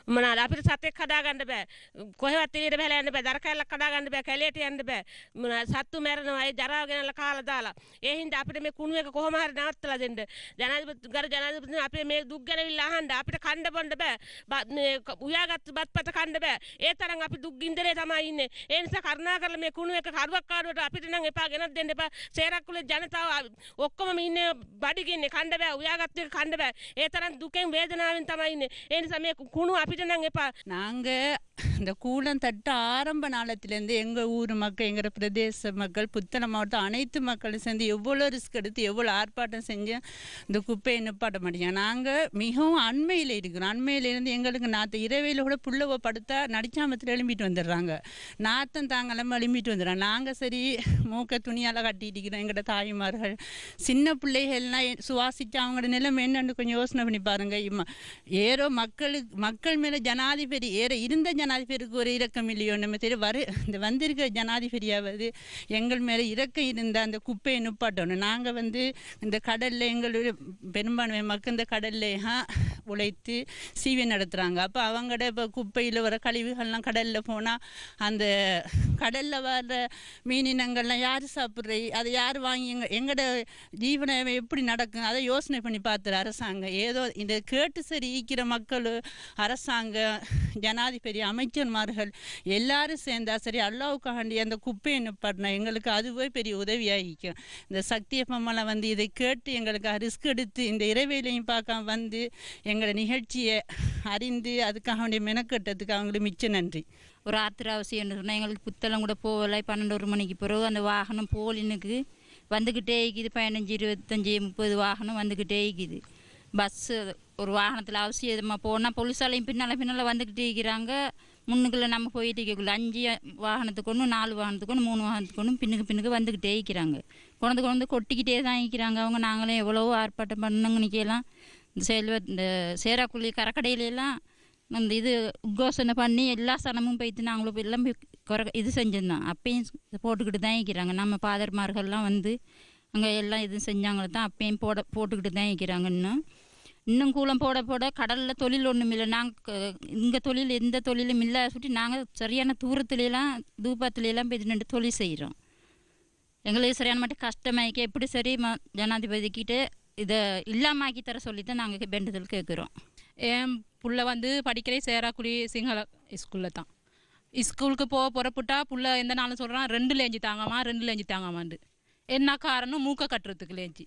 මොනවාද අපිට සතෙක් හදාගන්න බෑ. කොහෙවත් එළියට බහලා යන්න බෑ. දර කැල්ලක් හදාගන්න බෑ. කැලේට යන්න බෑ. මොනවාද සත්තු මැරෙනවා. ඒ ජරාව ගෙනල්ලා කාලා දාලා. ඒ හින්දා අපිට මේ කුණු එක කොහොම හරි නවත්තලා දෙන්න. ජනාධිපති ගරු ජනාධිපතිතුමා අපේ මේ දුක් ගැනවිල්ලා අහන්න. අපිට කන්න බොන්න බෑ. මේ උයාගත්ත බත්පත කන්න බෑ. ඒ තරම් අපි දුක් ගින්දරේ තමයි ඉන්නේ. ඒ නිසා කරුණාකරලා මේ කුණු එක කරුවක් කාඩුවට අපිට නම් එපා ගෙනත් දෙන්න එපා. සේරක්කුලේ ජනතාව ඔක්කොම ඉන්නේ බඩගින්නේ කන්න බෑ. උයාගත්ත එක කන්න බෑ. ඒ තරම් දුකෙන් වේදනාවෙන් තමයි ඉන්නේ. ඒ නිසා මේ කුණු අපිට නම් එපா. நாங்க இந்த கூலம் தட்டு ஆரம்ப நாளத்திலேருந்து எங்கள் ஊர் மக்கள் எங்கள் பிரதேச மக்கள் புத்தளம் மாவட்டம் அனைத்து மக்களும் சேர்ந்து எவ்வளோ ரிஸ்க் எடுத்து எவ்வளோ ஆர்ப்பாட்டம் செஞ்சு இந்த குப்பையை நிப்பாட்ட மாட்டோம். நாங்கள் மிகவும் அண்மையில் இருக்கிறோம். அண்மையிலேருந்து எங்களுக்கு நாற்று இரவையில் கூட புள்ளவை படுத்தா நடிச்சாமத்தில் எழும்பிட்டு வந்துடுறாங்க. நாத்தம் தாங்கலாமல் எழும்பிட்டு வந்துடுறாங்க. நாங்கள் சரி மூக்க துணியால் கட்டிட்டு இருக்கிறோம். எங்களோட தாய்மார்கள் சின்ன பிள்ளைகள்லாம் சுவாசித்து அவங்களோட நிலைமை என்னன்னு கொஞ்சம் யோசனை பண்ணி பாருங்கள். இம்மா ஏறோ மக்களுக்கு மக்கள் மேலே ஜனாதிபதி ஏற இருந்த ஜனாதிபதிக்கு ஒரு இரக்கம் இல்லையோ நம்ம தெரியும். வரு இந்த வந்திருக்கிற ஜனாதிபதியாவது எங்கள் மேலே இறக்கம் இருந்த அந்த குப்பையை நிப்பாட்டணும். நாங்கள் வந்து இந்த கடலில் எங்களுடைய பெரும்பான்மை மக்கள் இந்த கடலில் உழைத்து சீவை நடத்துகிறாங்க. அப்போ அவங்களோட இப்போ குப்பையில் வர கழிவுகள்லாம் கடலில் போனால் அந்த கடலில் வர மீனினங்கள்லாம் யார் சாப்பிட்ற அதை யார் வாங்கி எங்கள் எங்களோட ஜீவனை எப்படி நடக்கும் அதை யோசனை பண்ணி பார்த்துரு அரசாங்கம். ஏதோ இந்த கேட்டு சரி ஈக்கிற மக்கள் அரசாங்கம் ஜனாதிபதி அமைச்சர்மார்கள் எல்லாரும் சேர்ந்தா சரி அல்லாவுக்காண்டி அந்த குப்பையை நிப்பாட்டினா எங்களுக்கு அதுவே பெரிய உதவியாகிக்கும். இந்த சக்தி எஃப்எம்மெல்லாம் வந்து இதை கேட்டு எங்களுக்கு ரிஸ்க் எடுத்து இந்த இறைவேலையும் பார்க்க வந்து எங்களோட நிகழ்ச்சியை அறிந்து அதுக்காக வேண்டிய மெனக்கட்டத்துக்கு அவங்களுக்கு மிச்ச நன்றி. ஒரு ஆத்திர அவசியம் சொன்னால் எங்களுக்கு புத்தளம் கூட போகலை. பன்னெண்டு ஒரு மணிக்கு பிறகு அந்த வாகனம் போலினுக்கு வந்துக்கிட்டே இருக்குது. பதினஞ்சு இருபத்தஞ்சி முப்பது வாகனம் வந்துக்கிட்டே இருக்குது. பஸ்ஸு ஒரு வாகனத்தில் அவசியமாக போனால் போலீஸாலையும் பின்னால் பின்னால் வந்துக்கிட்டே இருக்கிறாங்க. முன்னுக்குள்ளே நம்ம போயிட்டு இருக்கக்குள்ள அஞ்சு வாகனத்துக்கு ஒன்று நாலு வாகனத்துக்கு ஒன்று மூணு வாகனத்துக்கு ஒன்று பின்னுக்கு பின்னுக்கு வந்துக்கிட்டே இருக்கிறாங்க. கொண்டு கொண்டு கொட்டிக்கிட்டே தான் இருக்கிறாங்க அவங்க. நாங்களும் எவ்வளவோ ஆர்ப்பாட்டம் பண்ணுங்க நிற்கலாம். இந்த செல்வ இந்த சேராக்குள்ளி கரக்கடையிலெல்லாம் அந்த இது உத்கோஷனை பண்ணி எல்லா சனமும் போய்த்து நாங்களும் எல்லாம் குறை இது செஞ்சிருந்தோம். அப்பயும் போட்டுக்கிட்டு தான் இருக்கிறாங்க. நம்ம பாதர்மார்கள்லாம் வந்து அங்கே எல்லாம் இது செஞ்சாங்களே தான் அப்பயும் போட போட்டுக்கிட்டு தான் இருக்கிறாங்க. இன்னும் இன்னும் கூலம் போட போட கடலில் தொழில் ஒன்றும் இல்லை. நாங்கள் இங்கே தொழில் எந்த தொழிலும் இல்லை சுட்டி நாங்கள் சரியான தூரத்துலலாம் தூபத்துலலாம் போய் நின்று தொழில் செய்கிறோம். எங்களுக்கு சரியான மட்டும் கஷ்டமாக்கி எப்படி சரி ம ஜனாதிபதிக்கிட்ட இதை இல்லாமாக்கி தர சொல்லி தான் நாங்கள் வேண்டுதல் கேட்குறோம். என் புள்ள வந்து படிக்கிறே சேராக்குடி சிங்கள ஸ்கூலில் தான். ஸ்கூலுக்கு போக புறப்பட்டா புள்ள எந்த நாளும் சொல்கிறான் ரெண்டு லேஞ்சு தாங்காமா ரெண்டு லேஞ்சு தாங்காமாண்டு. என்ன காரணம் மூக்க கட்டுறதுக்கு லேஞ்சு.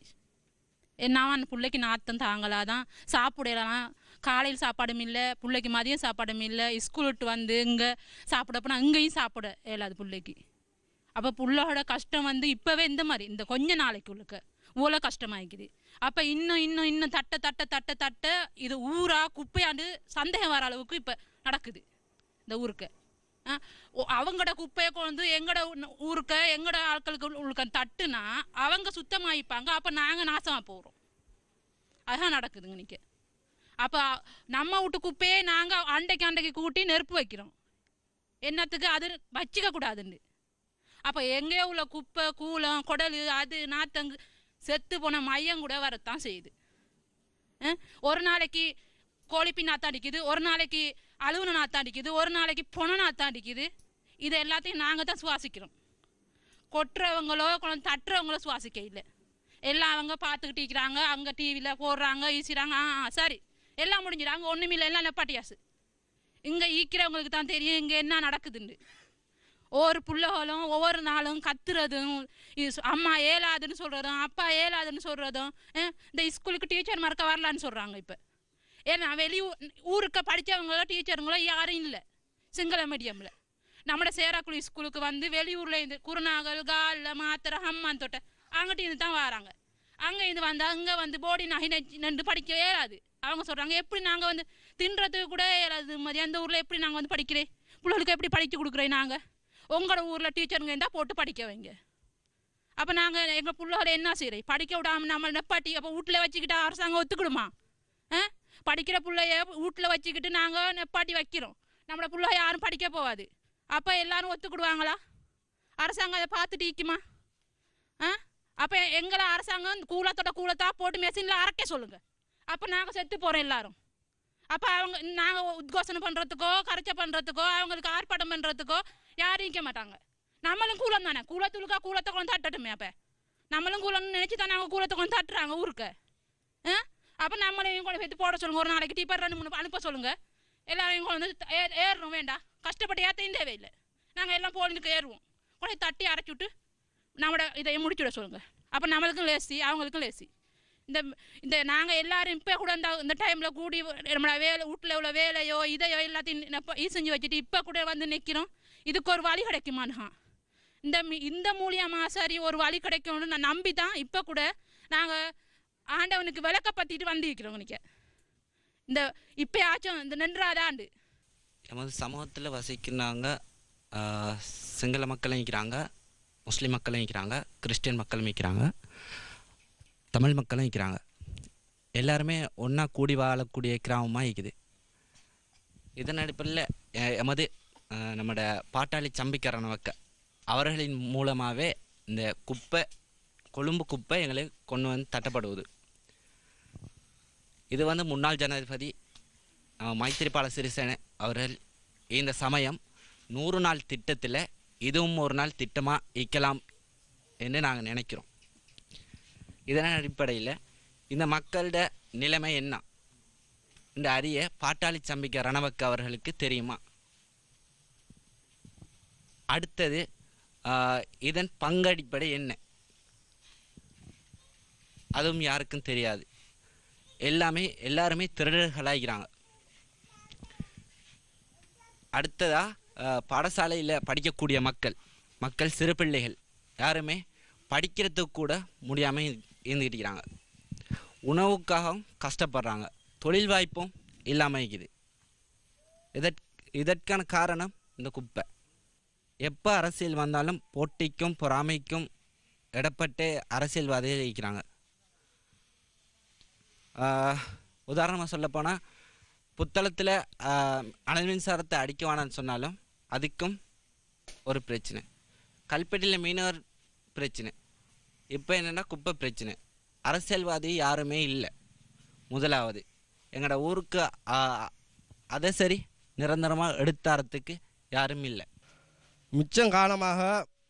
என்னவா அந்த பிள்ளைக்கு நாத்தம் தாங்களாதான் சாப்பிடலாம். காலையில் சாப்பாடும் இல்லை, பிள்ளைக்கு மதியம் சாப்பாடும் இல்லை. ஸ்கூல் விட்டு வந்து இங்கே சாப்பிட போனால் இங்கேயும் சாப்பிட இயலாது பிள்ளைக்கு. அப்போ பிள்ளையோட கஷ்டம் வந்து இப்போவே இந்த மாதிரி இந்த கொஞ்ச நாளைக்கு உள்ளுக்க இவ்வளோ கஷ்டமாகிக்குது. அப்போ இன்னும் இன்னும் இன்னும் தட்ட தட்ட தட்ட தட்ட இது ஊரா குப்பையாண்டு சந்தேகம் வர அளவுக்கு இப்போ நடக்குது இந்த ஊருக்கு. அவங்களோட குப்பையை கொண்டு எங்களோட ஊருக்க எங்களோட ஆட்களுக்கு உள்ள தட்டுனா அவங்க சுத்தமாயிப்பாங்க. அப்போ நாங்கள் நாசமாக போகிறோம். அதுதான் நடக்குதுங்க இன்னைக்கு. அப்போ நம்ம வீட்டு குப்பையே நாங்கள் அண்டைக்கு அண்டைக்கு கூட்டி நெருப்பு வைக்கிறோம். என்னத்துக்கு அது வச்சிக்க கூடாதுன்னு. அப்போ எங்கேயோ உள்ள குப்பை கூலம் குடல் அது நாத்தங்கு செத்து போன மையம் கூட வரத்தான் செய்யுது. ஒரு நாளைக்கு கோழிப்பி நாத்தம் அடிக்குது, ஒரு நாளைக்கு அழுவுன நாத்தம் அடிக்குது, ஒரு நாளைக்கு பொண நாத்தம் அடிக்குது. இது எல்லாத்தையும் நாங்கள் தான் சுவாசிக்கிறோம். கொட்டுறவங்களோ தட்டுறவங்களோ சுவாசிக்க இல்லை. எல்லாம் அவங்க பார்த்துக்கிட்டு இருக்கிறாங்க. அங்கே டிவியில் போடுறாங்க ஈசிறாங்க. ஆ சரி எல்லாம் முடிஞ்சிடாங்க. ஒன்றுமில்லை எல்லாம் நெப்பாட்டியாசு. இங்கே ஈக்கிறவங்களுக்கு தான் தெரியும் இங்கே என்ன நடக்குதுன்னு. ஒவ்வொரு பிள்ளைகளும் ஒவ்வொரு நாளும் கத்துறதும் அம்மா ஏலாதுன்னு சொல்கிறதும் அப்பா ஏலாதுன்னு சொல்கிறதும் இந்த ஸ்கூலுக்கு டீச்சர் மறக்க வரலான்னு சொல்கிறாங்க. இப்போ ஏன்னா வெளியூர் ஊருக்கு படித்தவங்களோ டீச்சருங்களோ யாரும் இல்லை சிங்கள மீடியமில். நம்மளோட சேராக்குழி ஸ்கூலுக்கு வந்து வெளியூரில் இருந்து குருநாகல் காலில் மாத்திரை ஹம்மான் தொட்டை அங்கிட்ட இருந்து தான் வராங்க. அங்கே இருந்து வந்து அங்கே வந்து போடி நகை நின்று படிக்க ஏறாது. அவங்க சொல்கிறாங்க எப்படி நாங்கள் வந்து தின்றதுக்கு கூட ஏறாது மாதிரி அந்த ஊரில் எப்படி நாங்கள் வந்து படிக்கிறேன் பிள்ளைகளுக்கு எப்படி படிக்க கொடுக்குறேன். நாங்கள் உங்களோட ஊரில் டீச்சருங்க இருந்தால் போட்டு படிக்க வைங்க. அப்போ நாங்கள் எங்கள் பிள்ளைகளை என்ன செய்கிறேன் படிக்க விடாமல் நம்ம நெப்பாட்டி அப்போ வீட்டில் வச்சுக்கிட்டா அரசாங்கம் ஒத்துக்கிடுமா? ஆ படிக்கிற பிள்ளைய வீட்டில் வச்சுக்கிட்டு நாங்கள் நெப்பாட்டி வைக்கிறோம். நம்மளோட பிள்ளை யாரும் படிக்க போகாது. அப்போ எல்லாரும் ஒத்துக்கிடுவாங்களா? அரசாங்கம் அதை பார்த்துட்டு ஈக்குமா? ஆ அப்போ எங்களை அரசாங்கம் கூலத்தோட கூலத்தா போட்டு மெஷினில் அரைக்க சொல்லுங்கள். அப்போ நாங்கள் செத்து போகிறோம் எல்லாரும். அப்போ அவங்க நாங்கள் உத்கோஷனம் பண்ணுறதுக்கோ கரைச்சை பண்ணுறதுக்கோ அவங்களுக்கு ஆர்ப்பாட்டம் பண்ணுறதுக்கோ யாரும் நிற்க மாட்டாங்க. நம்மளும் கூலம் தானே, கூலத்துலுக்கா கூலத்தை கொண்டு தட்டட்டுமே. அப்போ நம்மளும் கூலம்னு நினச்சி தான் நாங்கள் கூலத்தை கொண்டு தட்டுறாங்க ஊருக்கு. ஆ அப்போ நம்மளையும் கொண்டு வைத்து போட சொல்லுங்கள். ஒரு நாளைக்கு டிப்பர் ரெண்டு மூணு அனுப்ப சொல்லுங்கள். எல்லாரையும் கொண்டு வந்து ஏ ஏறணும் வேண்டாம், கஷ்டப்பட்டு ஏற்றையும் தேவையில்லை. நாங்கள் எல்லாம் போலீஸுக்கு ஏறுவோம், கொண்டு தட்டி அரைச்சி விட்டு நம்மளோட இதை முடிச்சுட சொல்லுங்கள். அப்போ நம்மளுக்கும் லேசி அவங்களுக்கும் லேசி. இந்த இந்த நாங்கள் எல்லோரும் இப்போ கூட இந்த இந்த டைமில் கூடி நம்மளோட வேலை வீட்டில் உள்ள வேலையோ இதையோ எல்லாத்தையும் ஈ செஞ்சு வச்சுட்டு இப்போ கூட வந்து நிற்கிறோம். இதுக்கு ஒரு வழி கிடைக்குமானுஹா, இந்த இந்த மூலியமாக சரி ஒரு வழி கிடைக்கும்னு நான் நம்பி தான் இப்போ கூட நாங்கள் ஆண்டவனுக்கு விளக்க பற்றிட்டு வந்திருக்கிறோம். நிற்க இந்த இப்போ ஆச்சும் இந்த நின்றாத ஆண்டு நமது சமூகத்தில் வசிக்கிறாங்க. சிங்கள மக்களும் இருக்கிறாங்க, முஸ்லீம் மக்களும் இருக்கிறாங்க, கிறிஸ்டியன் மக்களும் இருக்கிறாங்க, தமிழ் மக்களும் இருக்கிறாங்க. எல்லாருமே ஒன்றா கூடி வாழக்கூடிய கிராமமாக இருக்குது. இதன் அடிப்படையில் எமது நம்மளோட பாட்டாளி சம்பிக்கரணவக்க அவர்களின் மூலமாகவே இந்த குப்பை கொழும்பு குப்பை எங்களுக்கு கொண்டு வந்து தட்டப்படுவது. இது வந்து முன்னாள் ஜனாதிபதி மைத்திரிபால சிறிசேன அவர்கள் இந்த சமயம் நூறு நாள் திட்டத்தில் இதுவும் ஒரு நாள் திட்டமாக இக்கலாம் என்று நாங்கள் நினைக்கிறோம். இதன் அடிப்படையில் இந்த மக்களோட நிலைமை என்ன இந்த அறிய பாட்டாளி சம்பிக்க ரணவக்க அவர்களுக்கு தெரியுமா? அடுத்தது இதன் பங்கடிப்படை என்ன, அதுவும் யாருக்கும் தெரியாது. எல்லாமே எல்லாருமே திருடர்களாகிறாங்க. அடுத்ததா பாடசாலையில் படிக்கக்கூடிய மக்கள் மக்கள் சிறு பிள்ளைகள் யாருமே படிக்கிறதுக்கு கூட முடியாமல் இருந்துக்கிட்டுக்கிறாங்க. உணவுக்காகவும் கஷ்டப்படுறாங்க, தொழில் வாய்ப்பும் இல்லாமல் இருக்குது. இதற் இதற்கான காரணம் இந்த குப்பை. எப்போ அரசியல் வந்தாலும் போட்டிக்கும் பொறாமைக்கும் இடப்பட்டு அரசியல்வாதிகள் இருக்கிறாங்க. உதாரணமாக சொல்லப்போனால் புத்தளத்தில் அனல் மின்சாரத்தை அடிக்க வேணான்னு சொன்னாலும் அதுக்கும் ஒரு பிரச்சனை. கல்பெட்டியில் மீனவர் பிரச்சனை. இப்போ என்னென்னா குப்பை பிரச்சனை. அரசியல்வாதி யாருமே இல்லை. முதலாவது எங்களோட ஊருக்கு அதை சரி நிரந்தரமாக எடுத்தாரத்துக்கு யாரும் இல்லை. மிச்சம் காலமாக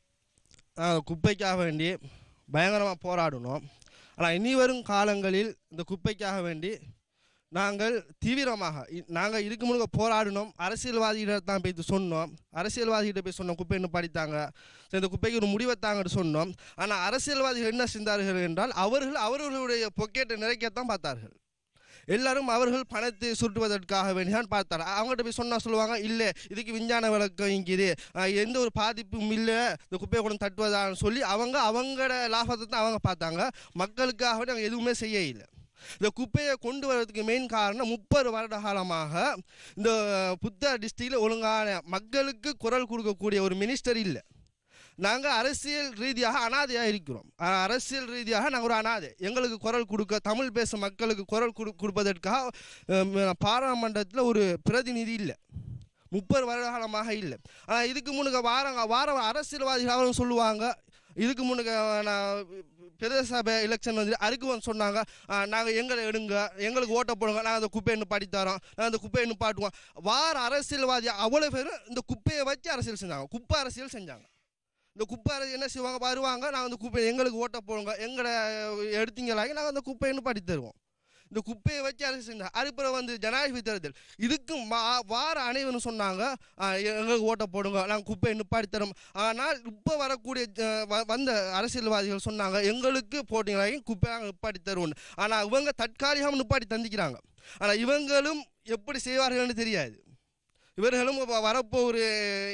குப்பைக்காக வேண்டி பயங்கரமாக போராடணும். ஆனால் இனி வரும் காலங்களில் இந்த குப்பைக்காக வேண்டி நாங்கள் தீவிரமாக நாங்கள் இதுக்கு முழுக்க போராடினோம். அரசியல்வாதிகிட்ட தான் போய் சொன்னோம். அரசியல்வாதிகிட்ட போய் சொன்னோம் குப்பை இன்னும் படித்தாங்க, இந்த குப்பைக்கு ஒரு முடிவைத்தாங்கன்னு சொன்னோம். ஆனால் அரசியல்வாதிகள் என்ன செஞ்சார்கள் என்றால் அவர்கள் அவர்களுடைய பொக்கெட்டை நிறைக்கத்தான் பார்த்தார்கள். எல்லாரும் அவர்கள் பணத்தை சுருட்டுவதற்காக வேண்டிதான் பார்த்தார். அவங்கள்ட்ட போய் சொன்னால் சொல்லுவாங்க, இல்லை இதுக்கு விஞ்ஞான விளக்கம் இங்குது, எந்த ஒரு பாதிப்பும் இல்லை, இந்த குப்பையை கொண்டு தட்டுவதான்னு சொல்லி அவங்க அவங்களோட லாபத்தை தான் அவங்க பார்த்தாங்க. மக்களுக்காக வேண்டி அவங்க எதுவுமே செய்ய இல்லை. இந்த குப்பையை கொண்டு வர்றதுக்கு மெயின் காரணம் முப்பது வருட காலமாக இந்த புத்தள டிஸ்ட்ரிக்டில் ஒழுங்கான மக்களுக்கு குரல் கொடுக்கக்கூடிய ஒரு மினிஸ்டர் இல்லை. நாங்கள் அரசியல் ரீதியாக அனாதையாக இருக்கிறோம். அரசியல் ரீதியாக நாங்கள் ஒரு அனாதை. எங்களுக்கு குரல் கொடுக்க தமிழ் பேசும் மக்களுக்கு குரல் கொடு கொடுப்பதற்காக பாராளுமன்றத்தில் ஒரு பிரதிநிதி இல்லை. முப்பது வருட காலமாக இல்லை. ஆனால் இதுக்கு முன்னுக்கு வார வார அரசியல்வாதிகள் அவரும் சொல்லுவாங்க, இதுக்கு முன்னுக்கு நான் பிரதேச சபை எலெக்ஷன் வந்து அதுக்கு வந்து சொன்னாங்க, நாங்கள் எங்களை எடுங்க, எங்களுக்கு ஓட்ட போடுங்க, நாங்கள் அந்த குப்பையை இன்னும் படித்தாரோம், நாங்கள் அந்த குப்பையை இன்னும் பாட்டுவோம். வார அரசியல்வாதி அவ்வளோ பேரும் இந்த குப்பையை வச்சு அரசியல் செஞ்சாங்க, குப்பை அரசியல் செஞ்சாங்க. இந்த குப்பை அரசியல் என்ன செய்வாங்க, வருவாங்க, நாங்கள் அந்த குப்பையை எங்களுக்கு ஓட்ட போடுங்க, எங்களை எடுத்தீங்களாகி நாங்கள் அந்த குப்பையை இன்னும் படி தருவோம். இந்த குப்பையை வச்சு அரசு செஞ்சாங்க. அதுக்கப்புறம் வந்து ஜனாதிபதி தேர்தல், இதுக்கும் வார அனைவரும் சொன்னாங்க எங்களுக்கு ஓட்ட போடுங்க, நாங்கள் குப்பையை நிப்பாடி தரோம். ஆனால் இப்போ வரக்கூடிய வந்த அரசியல்வாதிகள் சொன்னாங்க எங்களுக்கு போட்டிங்களாகி குப்பையை நாங்கள் நிப்பாடி தருவோம். ஆனால் இவங்க தற்காலிகமாக நிப்பாடி தந்திக்கிறாங்க. ஆனால் இவங்களும் எப்படி செய்வார்கள்னு தெரியாது. இவர்களும் வரப்போ ஒரு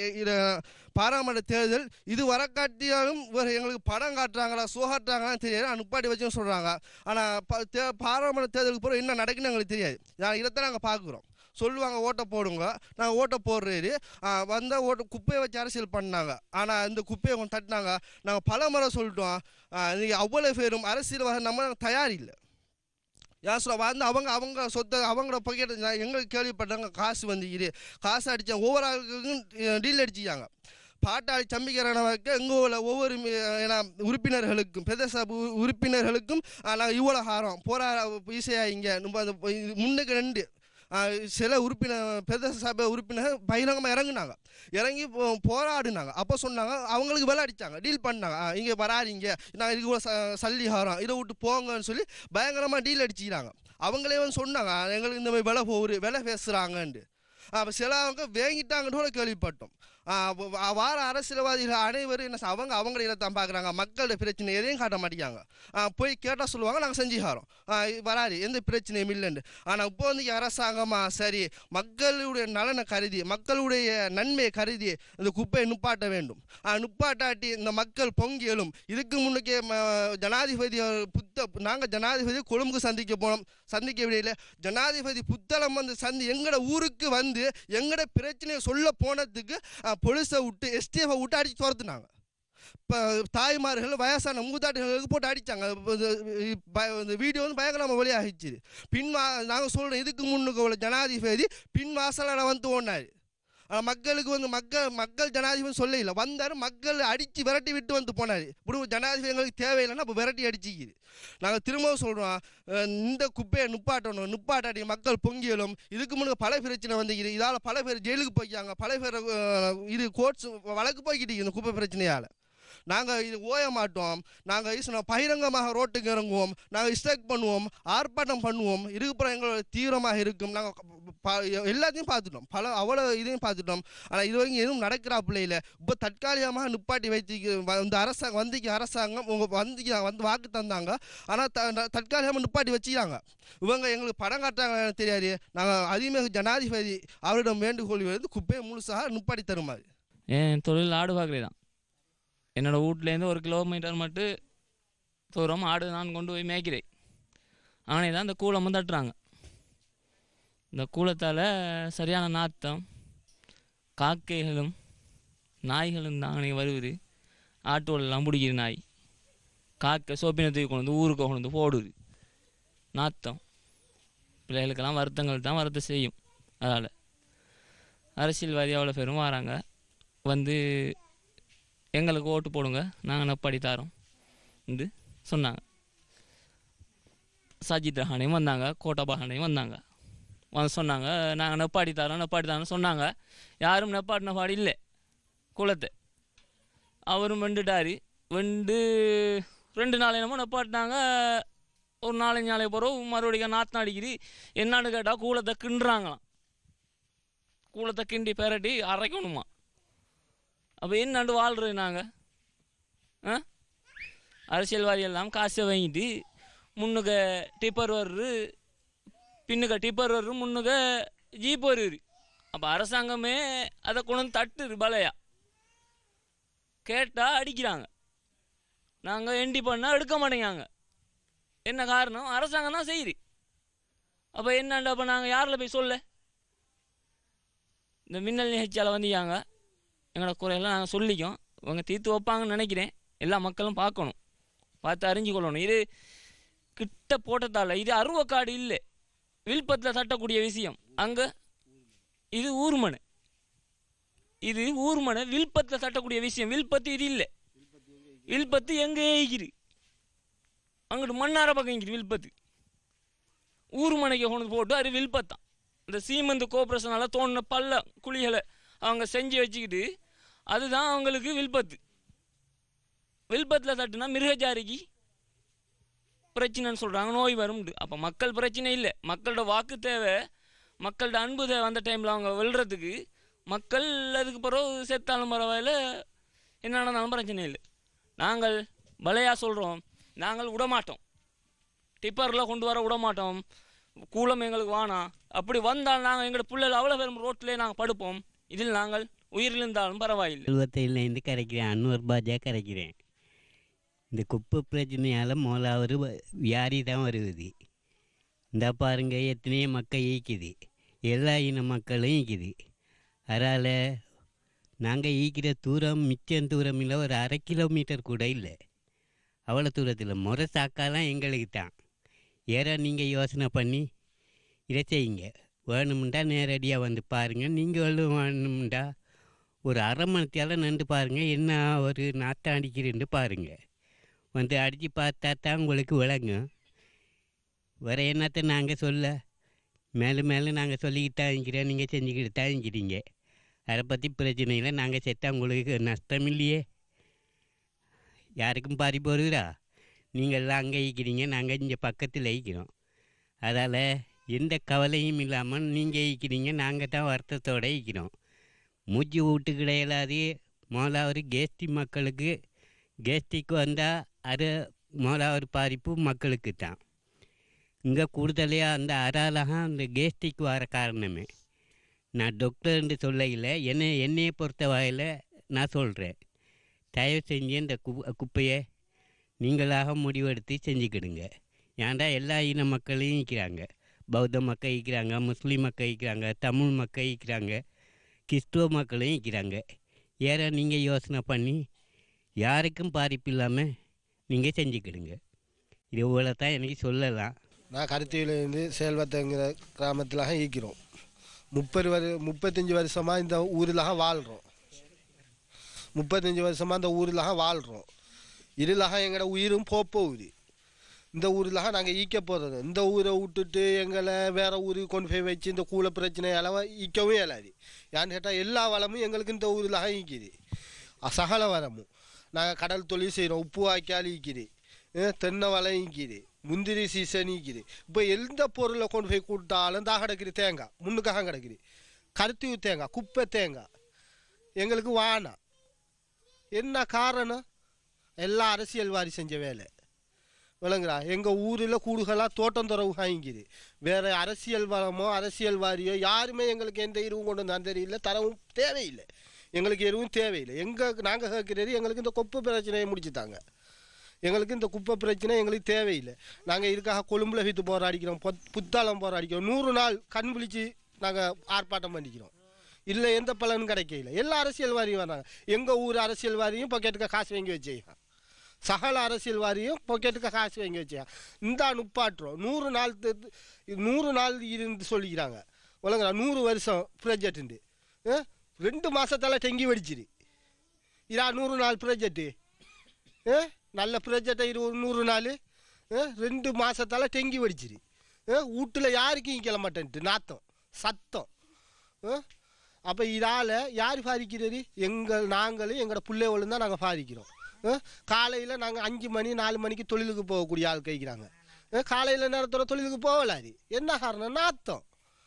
பாராளுமன்ற தேர்தல் இது வரக்காட்டியாலும் இவர் எங்களுக்கு படம் காட்டுறாங்களா ஷோ காட்டுறாங்களான்னு தெரியாது, நிப்பாட்டி வச்சுன்னு சொல்கிறாங்க. ஆனால் தே பாராளுமன்ற தேர்தலுக்கு போகிற என்ன நடக்குன்னு எங்களுக்கு தெரியாது. இதைத்தான் நாங்கள் பார்க்குறோம். சொல்லுவாங்க ஓட்டை போடுங்க, நாங்கள் ஓட்டை போடுறது வந்தால் ஓட்ட குப்பையை வச்சு அரசியல் பண்ணாங்க. ஆனால் இந்த குப்பையை கொஞ்சம் தட்டினாங்க. நாங்கள் பல முறை சொல்லிட்டோம், நீங்கள் அவ்வளோ பேரும் அரசியல் நம்ம தயார் இல்லை. யார் சொல்ல வந்து அவங்க அவங்க சொத்தை அவங்களோட பொக்கெட் எங்களுக்கு கேள்விப்பட்டாங்க காசு வந்துக்கிது, காசு அடித்தா ஒவ்வொரு ஆளுக்கும் டீல் அடிச்சிக்காங்க. பாட்டாளி சம்பிக்கிறவங்க எங்கள் ஊரில் ஒவ்வொரு உறுப்பினர்களுக்கும் பிரதேச உறுப்பினர்களுக்கும் நாங்கள் இவ்வளோ ஹாரம் போரா ஈஸியாக இங்கே நம்ம முன்னுக்கு ரெண்டு சில உறுப்பினர் பிரதேச சபை உறுப்பினர் பகிரங்கமாக இறங்குனாங்க, இறங்கி போராடினாங்க. அப்போ சொன்னாங்க அவங்களுக்கு விலை அடித்தாங்க, டீல் பண்ணாங்க. இங்கே வராதிங்க, நாங்கள் இதுக்கு கூட ச சல்லி ஆகிறோம், இதை விட்டு போங்கன்னு சொல்லி பயங்கரமாக டீல் அடிச்சுக்கிறாங்க. அவங்களே வந்து சொன்னாங்க எங்களுக்கு இந்த மாதிரி விலை போகுது, விலை பேசுகிறாங்கன்ட்டு. அப்போ சிலவங்க வேங்கிட்டாங்கன்னு கூட கேள்விப்பட்டோம். வார அரசியல்வாதிகள் அனைவரும் என்ன அவங்க அவங்கள இதைத்தான் பார்க்குறாங்க, மக்களோட பிரச்சனை எதையும் காட்ட மாட்டேங்காங்க. போய் கேட்டால் சொல்லுவாங்க நாங்கள் செஞ்சுக்காரோம், வராது, எந்த பிரச்சனையும் இல்லைன்னு. ஆனால் இப்போ வந்து அரசாங்கமாக சரி மக்களுடைய நலனை கருதி மக்களுடைய நன்மையை கருதி இந்த குப்பையை நுப்பாட்ட வேண்டும். நுப்பாட்டாட்டி இந்த மக்கள் பொங்கியலும். இதுக்கு முன்னுக்கே ஜனாதிபதி புத்த நாங்கள் ஜனாதிபதி கொழும்புக்கு சந்திக்க போனோம், சந்திக்க விடையில ஜனாதிபதி புத்தளம் வந்து சந்தி எங்களோட ஊருக்கு வந்து எங்களோட பிரச்சனையை சொல்ல போனதுக்கு போலீஸை விட்டு எஸ்டிஎஃபை விட்டு அடித்து துரத்துனாங்க. இப்போ தாய்மார்கள் வயசான மூதாட்டிகளுக்கு போட்டு அடித்தாங்க. இந்த வீடியோ வந்து பயங்கரமாக வெளியாகிச்சு. பின் வா நாங்கள் சொல்கிறோம் இதுக்கு முன்னுக்கு உள்ள ஜனாதிபதி பின் வாசலில் வந்து ஓடினார். மக்களுக்கு வந்து மக்கள் மக்கள் ஜனாதிபதி சொல்ல இல்லை, வந்தார் மக்கள் அடித்து விரட்டி விட்டு வந்து போனார். இப்படி ஜனாதிபதி எங்களுக்கு தேவையில்லைன்னா அப்போ விரட்டி அடிச்சிக்கிது. நாங்கள் திரும்பவும் சொல்கிறோம் இந்த குப்பையை நுப்பாட்டணும், நுப்பாட்டாடி மக்கள் பொங்கியலும். இதுக்கு முன்னாடி பல பிரச்சனை வந்துக்கிது, இதால் பல பேர் ஜெயிலுக்கு போய்க்காங்க, பல பேர் இது கோர்ட்ஸ் வழக்கு போய்கிட்டு இந்த குப்பை பிரச்சனையால். நாங்கள் இது ஓய மாட்டோம், நாங்கள் பகிரங்கமாக ரோட்டுக்கு இறங்குவோம், நாங்கள் ஸ்ட்ரைக் பண்ணுவோம், ஆர்ப்பாட்டம் பண்ணுவோம். இதுக்கப்புறம் எங்களோட தீவிரமாக இருக்கும். நாங்கள் எல்லாத்தையும் பார்த்துட்டோம், பல அவ்வளோ இதையும் பார்த்துட்டோம். ஆனால் இது வரைக்கும் எதுவும் நடக்கிறாப்புல இல்லை. இப்போ தற்காலிகமாக நிப்பாட்டி வைத்து இந்த அரசாங்கம் வந்திக்கு அரசாங்கம் உங்கள் வந்திக்கு வந்து வாக்கு தந்தாங்க, ஆனால் த தற்காலிகமாக நிப்பாட்டி வச்சுக்கிறாங்க. இவங்க எங்களுக்கு படம் காட்டுறாங்க தெரியாது. நாங்கள் அதிகமாக ஜனாதிபதி அவரிடம் வேண்டுகோள் வந்து குப்பையை முழுசாக நிப்பாட்டி தருமாறு. என் தொழில் ஆடு பார்க்குறது தான். என்னோடய வீட்லேருந்து ஒரு கிலோமீட்டர் மட்டும் தூரம் ஆடு நான் கொண்டு போய் மேய்க்கிறேன். அவனே தான் இந்த கூலம் வந்து தட்டுறாங்க. இந்த கூலத்தால் சரியான நாத்தம், காக்கைகளும் நாய்களும் தான் அன்றைக்கி வருவது. ஆட்டோலெல்லாம் பிடிக்கிற நாய், காக்கை சோப்பினை தூக்கி கொண்டு வந்து ஊருக்கு கொண்டு வந்து போடுது. நாத்தம் பிள்ளைகளுக்கெல்லாம் வருத்தங்கள் தான் வருத்த செய்யும். அதனால் அரசியல்வாதி அவ்வளோ பேரும் வராங்க, வந்து எங்களுக்கு ஓட்டு போடுங்க, நாங்கள் நப்பாடி தாரோம் என்று சொன்னாங்க. சஜித் ரஹானையும் வந்தாங்க, கோட்டாபாஹானையும் வந்தாங்க, வந்து சொன்னாங்க நாங்கள் நப்பாடி தாரோம் நப்பாடி தாரோன்னு சொன்னாங்க. யாரும் நப்பாடின பாடி இல்லை குளத்தை. அவரும் வெண்டுட்டார். வெண்டு ரெண்டு நாள் என்னமோ நப்பாட்டினாங்க. ஒரு நாலஞ்சு நாளைக்கு பிறகு மறுபடியும் நாத்தம் அடிக்குது. என்னான்னு கேட்டால் கூலத்தை கிண்டுறாங்களாம். கூலத்தை கிண்டி பெரட்டி அரைக்கணுமா. அப்போ என்னாண்டு வாழ்றது நாங்கள்? ஆ அரசியல்வாதி எல்லாம் காசை வாங்கிட்டு முன்னுக்க டிப்பர் வருது, பின்னுக்க டிப்பர் வருது, முன்னுக்க ஜீப் வருது. அப்போ அரசாங்கமே அதை கொண்டு வந்து தட்டுது பலையா. கேட்டால் அடிக்கிறாங்க, நாங்கள் என்டி பண்ணால் எடுக்க மாட்டேங்காங்க. என்ன காரணம்? அரசாங்கம் தான் செய்யுது. அப்போ என்னாண்டு அப்போ நாங்கள் யாரில் போய் சொல்ல? இந்த மின்னல் நிகழ்ச்சியால் வந்தியாங்க, எங்களோட குறையெல்லாம் நாங்கள் சொல்லிக்கோம். இவங்க தீர்த்து வைப்பாங்கன்னு நினைக்கிறேன். எல்லா மக்களும் பார்க்கணும், பார்த்து அறிஞ்சு கொள்ளணும். இது கிட்ட போட்டதால் இது அருவக்காடு இல்லை, வில்பத்தில் தட்டக்கூடிய விஷயம். அங்கே இது ஊர்மனை, இது ஊர்மனை வில்பத்தில் தட்டக்கூடிய விஷயம். வில்பத்து இது இல்லை. வில்பத்து எங்கே ஏகிது? அங்கிட்டு மண்ணார பக்கம் இங்கிட்டு வில்பத்து. ஊர்மனைக்கு கொண்டு போட்டு அது வில்பத்தான். இந்த சீமந்து கோஆப்ரேஷனால் தோணுன பல்ல குழிகளை அவங்க செஞ்சு வச்சுக்கிட்டு அதுதான் அவங்களுக்கு வில்பத்து. வில்பத்தில் தட்டுனா மிருகஜாரிக்கு பிரச்சனைன்னு சொல்கிறாங்க, நோய் வரும்ண்டு. அப்போ மக்கள் பிரச்சனை இல்லை, மக்களோட வாக்கு தேவை, மக்களோட அன்பு தேவை. அந்த டைமில் அவங்க வெல்றதுக்கு மக்கள் அதுக்கு பிறகு செத்தாலும் பரவாயில்ல, என்ன நடந்தாலும் பிரச்சனை இல்லை. நாங்கள் பலையாக சொல்கிறோம், நாங்கள் விடமாட்டோம், டிப்பரில் கொண்டு வர விடமாட்டோம். கூலம் எங்களுக்கு வேணாம். அப்படி வந்தால் நாங்கள் எங்களோட பிள்ளைகள் அவ்வளோ பேரும் ரோட்டிலே நாங்கள் படுப்போம். இதில் நாங்கள் உயிரிழந்தாலும் பரவாயில்லை. எழுபத்தைந்துலேருந்து கரைக்கிறேன், அன்னூறு பாஜா கரைக்கிறேன். இந்த குப்பை பிரச்சனையால் முதலாவது வியாதி தான் வருது. இந்த பாருங்க எத்தனையோ மக்கள் ஈக்குது, எல்லா இன மக்களும் ஈக்குது. அதனால் நாங்கள் ஈக்கிற தூரம் மிச்சம் தூரம் இல்லை, ஒரு அரை கிலோமீட்டர் கூட இல்லை. அவ்வளோ தூரத்தில் முறை சாக்காலாம் எங்களுக்கு தான். ஏற நீங்கள் யோசனை பண்ணி இதை செய்யுங்க. வேணுமுண்டா நேரடியாக வந்து பாருங்கள். நீங்கள் வேணுமுண்டா ஒரு அரை மணித்தால் நின்று பாருங்கள், என்ன ஒரு நாட்டம் அடிக்கிறேன்னு பாருங்கள். வந்து அடித்து பார்த்தா தான் உங்களுக்கு விளங்கும். வேறு என்னத்தை நாங்கள் சொல்ல? மேலும் மேலும் நாங்கள் சொல்லிக்கிட்டு தான் இருக்கிறோம், நீங்கள் செஞ்சுக்கிட்டு தான் இருக்கிறீங்க. அதை பற்றி பிரச்சனை இல்லை. நாங்கள் செத்தால் உங்களுக்கு நஷ்டம் இல்லையே, யாருக்கும் பாதிப்பு வருகிறா? நீங்கள் எல்லாம் அங்கே ஈக்கிறீங்க, நாங்கள் இங்கே பக்கத்தில் ஈக்கிறோம். அதால் எந்த கவலையும் இல்லாமல் நீங்கள் ஈக்கிறீங்க, நாங்கள் தான் வருத்தத்தோடு ஈக்கிறோம். மூச்சு வீட்டுக்கு இடையிலாது முதலாவது கேஸ்டி மக்களுக்கு கேஸ்டிக்கு வந்தால் அது முதலாவது பாதிப்பு மக்களுக்கு தான். இங்கே கூடுதலையாக அந்த அறாலகம் அந்த கேஸ்டிக் வர காரணமே. நான் டாக்டர்ன்னு சொல்லையில் என்னை என்னையை பொறுத்த வகையில் நான் சொல்கிறேன், தயவு செஞ்சு இந்த கு குப்பையை நீங்களாக முடிவெடுத்து செஞ்சுக்கிடுங்க. ஏன்டா எல்லா இன மக்களையும் ஈக்கிறாங்க, பௌத்த மக்கள் ஈக்கிறாங்க, முஸ்லீம் மக்கள் ஈக்கிறாங்க, தமிழ் மக்கள் ஈக்கிறாங்க, கிறிஸ்துவ மக்களையும் ஈக்கிறாங்க. ஏற நீங்கள் யோசனை பண்ணி யாருக்கும் பாதிப்பு இல்லாமல் நீங்கள் செஞ்சுக்கிடுங்க. இது இவ்வளோ தான் எனக்கு சொல்லலாம். நான் கருத்தியிலேருந்து செல்வத்தங்கிற கிராமத்தில் ஈக்கிறோம். முப்பது வரு முப்பத்தஞ்சு வருஷமாக இந்த ஊரில் வாழ்கிறோம். முப்பத்தஞ்சு வருஷமாக இந்த ஊரில் வாழ்கிறோம். இதில் எங்களோட உயிரும் போப்போகுது. இந்த ஊரில் நாங்கள் ஈக்க போகிறது. இந்த ஊரை விட்டுட்டு எங்களை வேறு ஊருக்கு கொண்டு போய் வச்சு இந்த கூல பிரச்சனையால் ஈக்கவும் இயலாது. ஏன்னு கேட்டால் எல்லா வளமும் எங்களுக்கு இந்த ஊரில் ஈக்குது, சகல வளமும். நாங்கள் கடல் தொழில் செய்கிறோம், உப்பு வாய்க்கால் ஈக்குது, தென்னை வளம் ஈக்குது, முந்திரி சீசன் ஈக்குது. இப்போ எந்த பொருளை கொண்டு போய் கூட்டாலும் தான் கிடக்குது தேங்காய், முன்னுக்காக கிடக்குது கருத்தி தேங்காய், குப்பை தேங்காய் எங்களுக்கு வானா. என்ன காரணம்? எல்லா அரசியல்வாதி செஞ்ச வேலை விளங்குறா. எங்கள் ஊரில் கூடுகளாக தோட்டம் துறவு வாங்கிக்குது. வேறு அரசியல் வளமோ அரசியல்வாதியோ யாருமே எங்களுக்கு எந்த எருவும் கொண்டு வந்து தெரியல, தரவும் தேவையில்லை. எங்களுக்கு எருவும் தேவையில்லை. எங்கள் நாங்கள் கேட்குறது எங்களுக்கு இந்த குப்பை பிரச்சனையை முடிச்சுட்டாங்க. எங்களுக்கு இந்த குப்பை பிரச்சனை எங்களுக்கு தேவையில்லை. நாங்கள் இதுக்காக கொழும்புல விற்று போராடிக்கிறோம், புத்தாளம் போராடிக்கிறோம், நூறு நாள் கண் விழிச்சு நாங்கள் ஆர்ப்பாட்டம் பண்ணிக்கிறோம். இல்லை எந்த பலனும் கிடைக்கல. எல்லா அரசியல்வாதியும் வராங்க. எங்கள் ஊர் அரசியல்வாதியும் பாக்கெட்டுக்கு காசு வாங்கி வச்சுக்கா, சகல அரசியல்வாதியும் பாக்கெட்டுக்கு காசு வாங்கி வச்சா. இந்த நுப்பாட்டுறோம் நூறு நாள் நூறு நாள் இருந்து சொல்லிக்கிறாங்க. ஒழுங்கா நூறு வருஷம் ப்ராஜெக்ட்டு ரெண்டு மாதத்தால் டெங்கி வெடிச்சிரு. இதா நூறு நாள் ப்ராஜெக்ட்டு, நல்ல ப்ராஜெக்டை இருபது நூறு நாள் ரெண்டு மாதத்தால் டெங்கி வெடிச்சிரு. வீட்டில் யாருக்கும் ஈக்கல மாட்டேன்ட்டு நாத்தம் சத்தம். அப்போ இதால் யார் பாதிக்கிறது? எங்கள் நாங்களும் எங்களோட பிள்ளைகளும் தான் நாங்கள் பாதிக்கிறோம். காலையில் நாங்கள் அஞ்சு மணி நாலு மணிக்கு தொழிலுக்கு போகக்கூடிய ஆள் கைக்கிறாங்க. காலையில் நேரத்தோட தொழிலுக்கு போகலாது. என்ன காரணம்? நாத்தம்.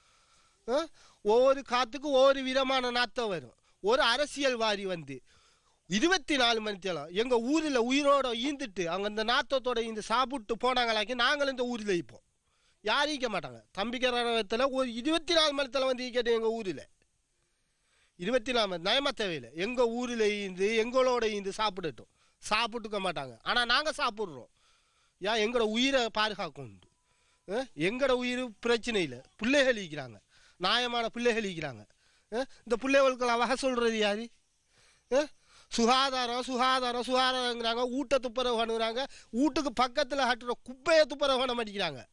ஒவ்வொரு காற்றுக்கும் ஒவ்வொரு விதமான நாத்தம் வரும். ஒரு அரசியல்வாதி வந்து இருபத்தி நாலு மணித்தேலாம் எங்கள் ஊரில் உயிரோட ஈந்துட்டு அவங்க இந்த நாத்தத்தோட ஈந்து சாப்பிட்டு போனாங்களாக்கி நாங்களும் இந்த ஊரில் ஈப்போம். யாரும் ஈக்க மாட்டாங்க. தம்பிக்கிறத்தில் ஒரு இருபத்தி நாலு மணித்தேல வந்து ஈக்கட்டும் எங்கள் ஊரில். இருபத்தி நாலு மணி நயமாக தேவையில்லை. எங்கள் ஊரில் ஈந்து எங்களோட ஈந்து சாப்பிடட்டும். சாப்பிட்டுக்க மாட்டாங்க. ஆனால் நாங்கள் சாப்பிட்றோம். ஏன்? எங்களோட உயிரை பாதுகாக்கும். எங்களோட உயிர் பிரச்சனை இல்லை. பிள்ளைகள் ஈக்கிறாங்க, நியாயமான பிள்ளைகள் ஈக்கிறாங்க. இந்த பிள்ளைகளுக்கெல்லாம் வகை சொல்கிறது யார்? சுகாதாரம் சுகாதாரம் சுகாதாரங்கிறாங்க. ஊட்ட துப்புரவு பண்ணுறாங்க. வீட்டுக்கு பக்கத்தில் கட்டுற குப்பையை துப்புரவு பண்ண மாட்டேங்கிறாங்க.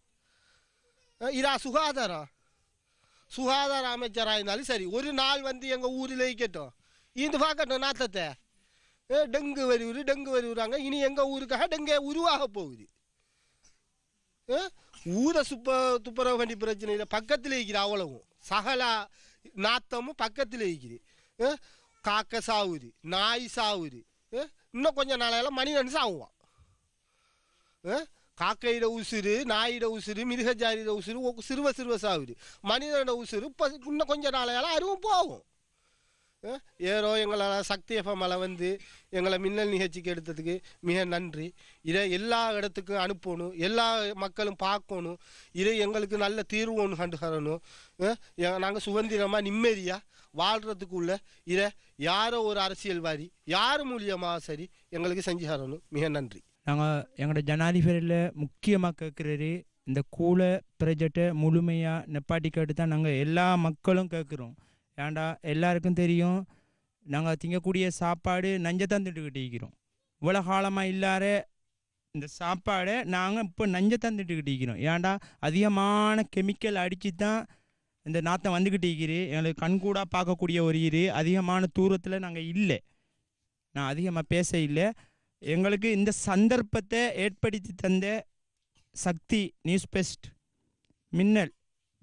இதா சுகாதாரம்? சுகாதார அமைச்சராக இருந்தாலும் சரி ஒரு நாள் வந்து எங்கள் ஊரில் ஈக்கட்டும், ஈந்து பார்க்கட்டும் நாத்தத்தை. டெங்கு வருவது டெங்கு வருவாங்க. இனி எங்கள் ஊருக்காக டெங்கே உருவாக போகுது. ஊரை சுப்ப துப்புரவு பண்ணி பிரச்சனை இல்லை. பக்கத்தில் இருக்கிற அவ்வளவும் சகல நாத்தமும் பக்கத்தில் இருக்குது. காக்கை சாவுது, நாய் சாவுது. இன்னும் கொஞ்சம் நாளையெல்லாம் மனிதன் சாவுவான். காக்கையிட உசுறு, நாயிட உசுறு, மிருகஜாதியிட உசுறு சிறுவ சிறுவ சாவுது. மனிதனோட உசுறு இப்போ இன்னும் கொஞ்சம் நாளையெல்லாம் அருவும் போகும். ஏறோ எங்களால் சக்தி எஃப்எம்ல வந்து எங்களை மின்னல் நிகழ்ச்சிக்கு எடுத்ததுக்கு மிக நன்றி. இதை எல்லா இடத்துக்கும் அனுப்பணும், எல்லா மக்களும் பார்க்கணும். இதை எங்களுக்கு நல்ல தீர்வு ஒன்று கண்டு தரணும். நாங்கள் சுதந்திரமாக நிம்மதியாக வாழ்கிறதுக்குள்ள இதை யாரோ ஒரு அரசியல்வாதி யார் மூலியமாக சரி எங்களுக்கு செஞ்சு தரணும். மிக நன்றி. நாங்கள் எங்களோட ஜனாதிபதியில் முக்கியமாக கேட்குறது இந்த கூல ப்ராஜெக்டை முழுமையாக நெப்பாட்டி கேட்டு தான் நாங்கள் எல்லா மக்களும் கேட்குறோம். ஏன்டா எல்லாருக்கும் தெரியும், நாங்கள் திங்கக்கூடிய சாப்பாடு நஞ்சை தான் திட்டுக்கிட்டு இருக்கிறோம். இவ்வளோ காலமாக இல்லாத இந்த சாப்பாடை நாங்கள் இப்போ நஞ்சை தான் திட்டுக்கிட்டு இருக்கிறோம். ஏன்டா அதிகமான கெமிக்கல் அடித்து தான் இந்த நாற்றம் வந்துக்கிட்டு இருக்கிறது. எங்களுக்கு கண்கூடாக பார்க்கக்கூடிய ஒரு இது அதிகமான தூரத்தில் நாங்கள் இல்லை. நான் அதிகமாக பேச இல்லை. எங்களுக்கு இந்த சந்தர்ப்பத்தை ஏற்படுத்தி தந்த சக்தி நியூஸ் பெஸ்ட் மின்னல்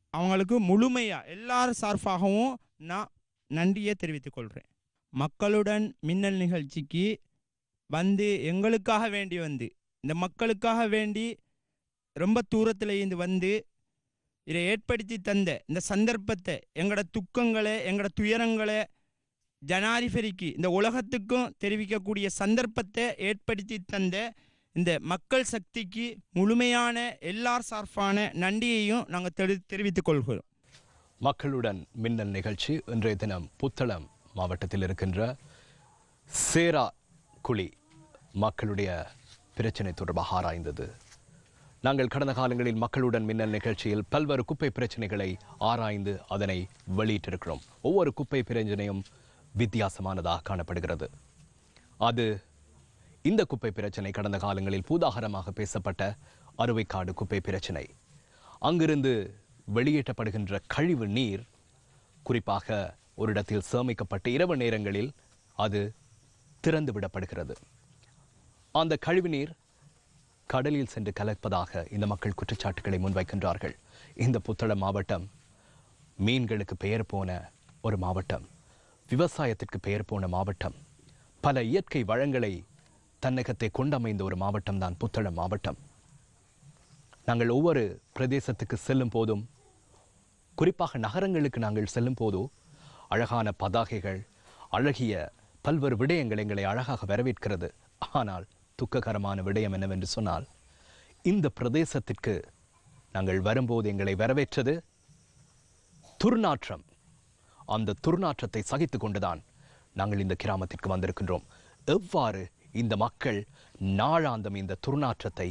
அவங்களுக்கு முழுமையாக எல்லார் சார்பாகவும் நான் நன்றியை தெரிவித்துக் கொள்கிறேன். மக்களுடன் மின்னல் நிகழ்ச்சிக்கு வந்து எங்களுக்காக வேண்டி வந்து இந்த மக்களுக்காக வேண்டி ரொம்ப தூரத்தில் இருந்து வந்து இதை ஏற்படுத்தி தந்த இந்த சந்தர்ப்பத்தை எங்களோட துக்கங்களை எங்களோட துயரங்களை ஜனாதிபதிக்கு இந்த உலகத்துக்கும் தெரிவிக்கக்கூடிய சந்தர்ப்பத்தை ஏற்படுத்தி தந்த இந்த மக்கள் சக்திக்கு முழுமையான எல்லார் சார்பான நன்றியையும் நாங்கள் தெரி தெரிவித்துக் கொள்கிறோம். மக்களுடன் மின்னல் நிகழ்ச்சி இன்றைய தினம் புத்தளம் மாவட்டத்தில் இருக்கின்ற சேரா குழி மக்களுடைய பிரச்சனை தொடர்பாக ஆராய்ந்தது. நாங்கள் கடந்த காலங்களில் மக்களுடன் மின்னல் நிகழ்ச்சியில் பல்வேறு குப்பை பிரச்சனைகளை ஆராய்ந்து அதனை வெளியிட்டிருக்கிறோம். ஒவ்வொரு குப்பை பிரச்சனையும் வித்தியாசமானதாக காணப்படுகிறது. அது இந்த குப்பை பிரச்சனை கடந்த காலங்களில் பூதாகரமாக பேசப்பட்ட அறுவைக்காடு குப்பை பிரச்சனை. அங்கிருந்து வெளியேற்றப்படுகின்ற கழிவு நீர் குறிப்பாக ஒரு இடத்தில் சேமிக்கப்பட்டு இரவு நேரங்களில் அது திறந்து விடப்படுகிறது. அந்த கழிவு நீர் கடலில் சென்று கலப்பதாக இந்த மக்கள் குற்றச்சாட்டுகளை முன்வைக்கின்றார்கள். இந்த புத்தளம் மாவட்டம் மீன்களுக்கு பெயர் போன ஒரு மாவட்டம், விவசாயத்திற்கு பெயர் போன மாவட்டம், பல இயற்கை வளங்களை தன்னகத்தை கொண்டமைந்த ஒரு மாவட்டம் தான் புத்தளம் மாவட்டம். நாங்கள் ஒவ்வொரு பிரதேசத்துக்கு செல்லும் போதும், குறிப்பாக நகரங்களுக்கு நாங்கள் செல்லும் போதோ அழகான பதாகைகள், அழகிய பல்வேறு விடயங்கள் எங்களை அழகாக வரவேற்கிறது. ஆனால் துக்ககரமான விடயம் என்னவென்று சொன்னால், இந்த பிரதேசத்திற்கு நாங்கள் வரும்போது எங்களை வரவேற்றது துர்நாற்றம். அந்த துர்நாற்றத்தை சகித்து கொண்டுதான் நாங்கள் இந்த கிராமத்திற்கு வந்திருக்கின்றோம். எவ்வாறு இந்த மக்கள் நாளாந்தம் இந்த துர்நாற்றத்தை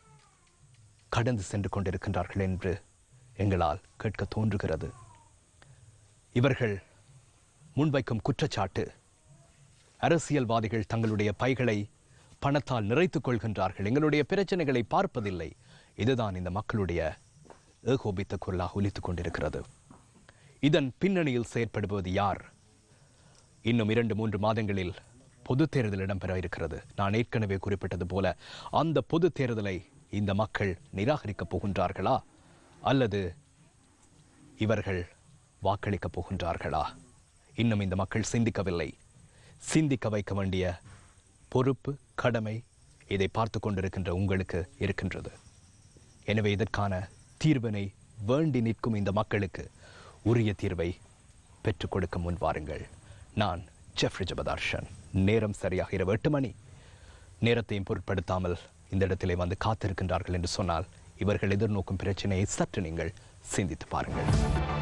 கடந்து சென்று கொண்டிருக்கின்றார்கள் என்று எங்களால் கேட்க தோன்றுகிறது. இவர்கள் முன்வைக்கும் குற்றச்சாட்டு, அரசியல்வாதிகள் தங்களுடைய பைகளை பணத்தால் நிறைத்துக் கொள்கின்றார்கள், எங்களுடைய பிரச்சனைகளை பார்ப்பதில்லை. இதுதான் இந்த மக்களுடைய ஏகோபித்த குரலாக ஒலித்துக் கொண்டிருக்கிறது. இதன் பின்னணியில் செயற்படுவது யார்? இன்னும் இரண்டு மூன்று மாதங்களில் பொது தேர்தல் இடம்பெற இருக்கிறது. நான் ஏற்கனவே குறிப்பிட்டது போல அந்த பொது தேர்தலை இந்த மக்கள் நிராகரிக்கப் போகின்றார்களா அல்லது இவர்கள் வாக்களிக்கப் போகின்றார்களா? இன்னும் இந்த மக்கள் சிந்திக்கவில்லை. சிந்திக்க வைக்க வேண்டிய பொறுப்பு, கடமை இதை பார்த்து கொண்டிருக்கின்ற உங்களுக்கு இருக்கின்றது. எனவே இதற்கான தீர்வினை வேண்டி நிற்கும் இந்த மக்களுக்கு உரிய தீர்வை பெற்றுக் கொடுக்க முன்வாருங்கள். நான் ஜெஃப்ரி ஜெபதார்ஷன். நேரம் சரியாக இரவு எட்டு மணி. நேரத்தையும் பொருட்படுத்தாமல் இந்த இடத்திலே வந்து காத்திருக்கின்றார்கள் என்று சொன்னால் இவர்கள் எதிர்நோக்கும் பிரச்சனையை சற்று நீங்கள் சிந்தித்து பாருங்கள்.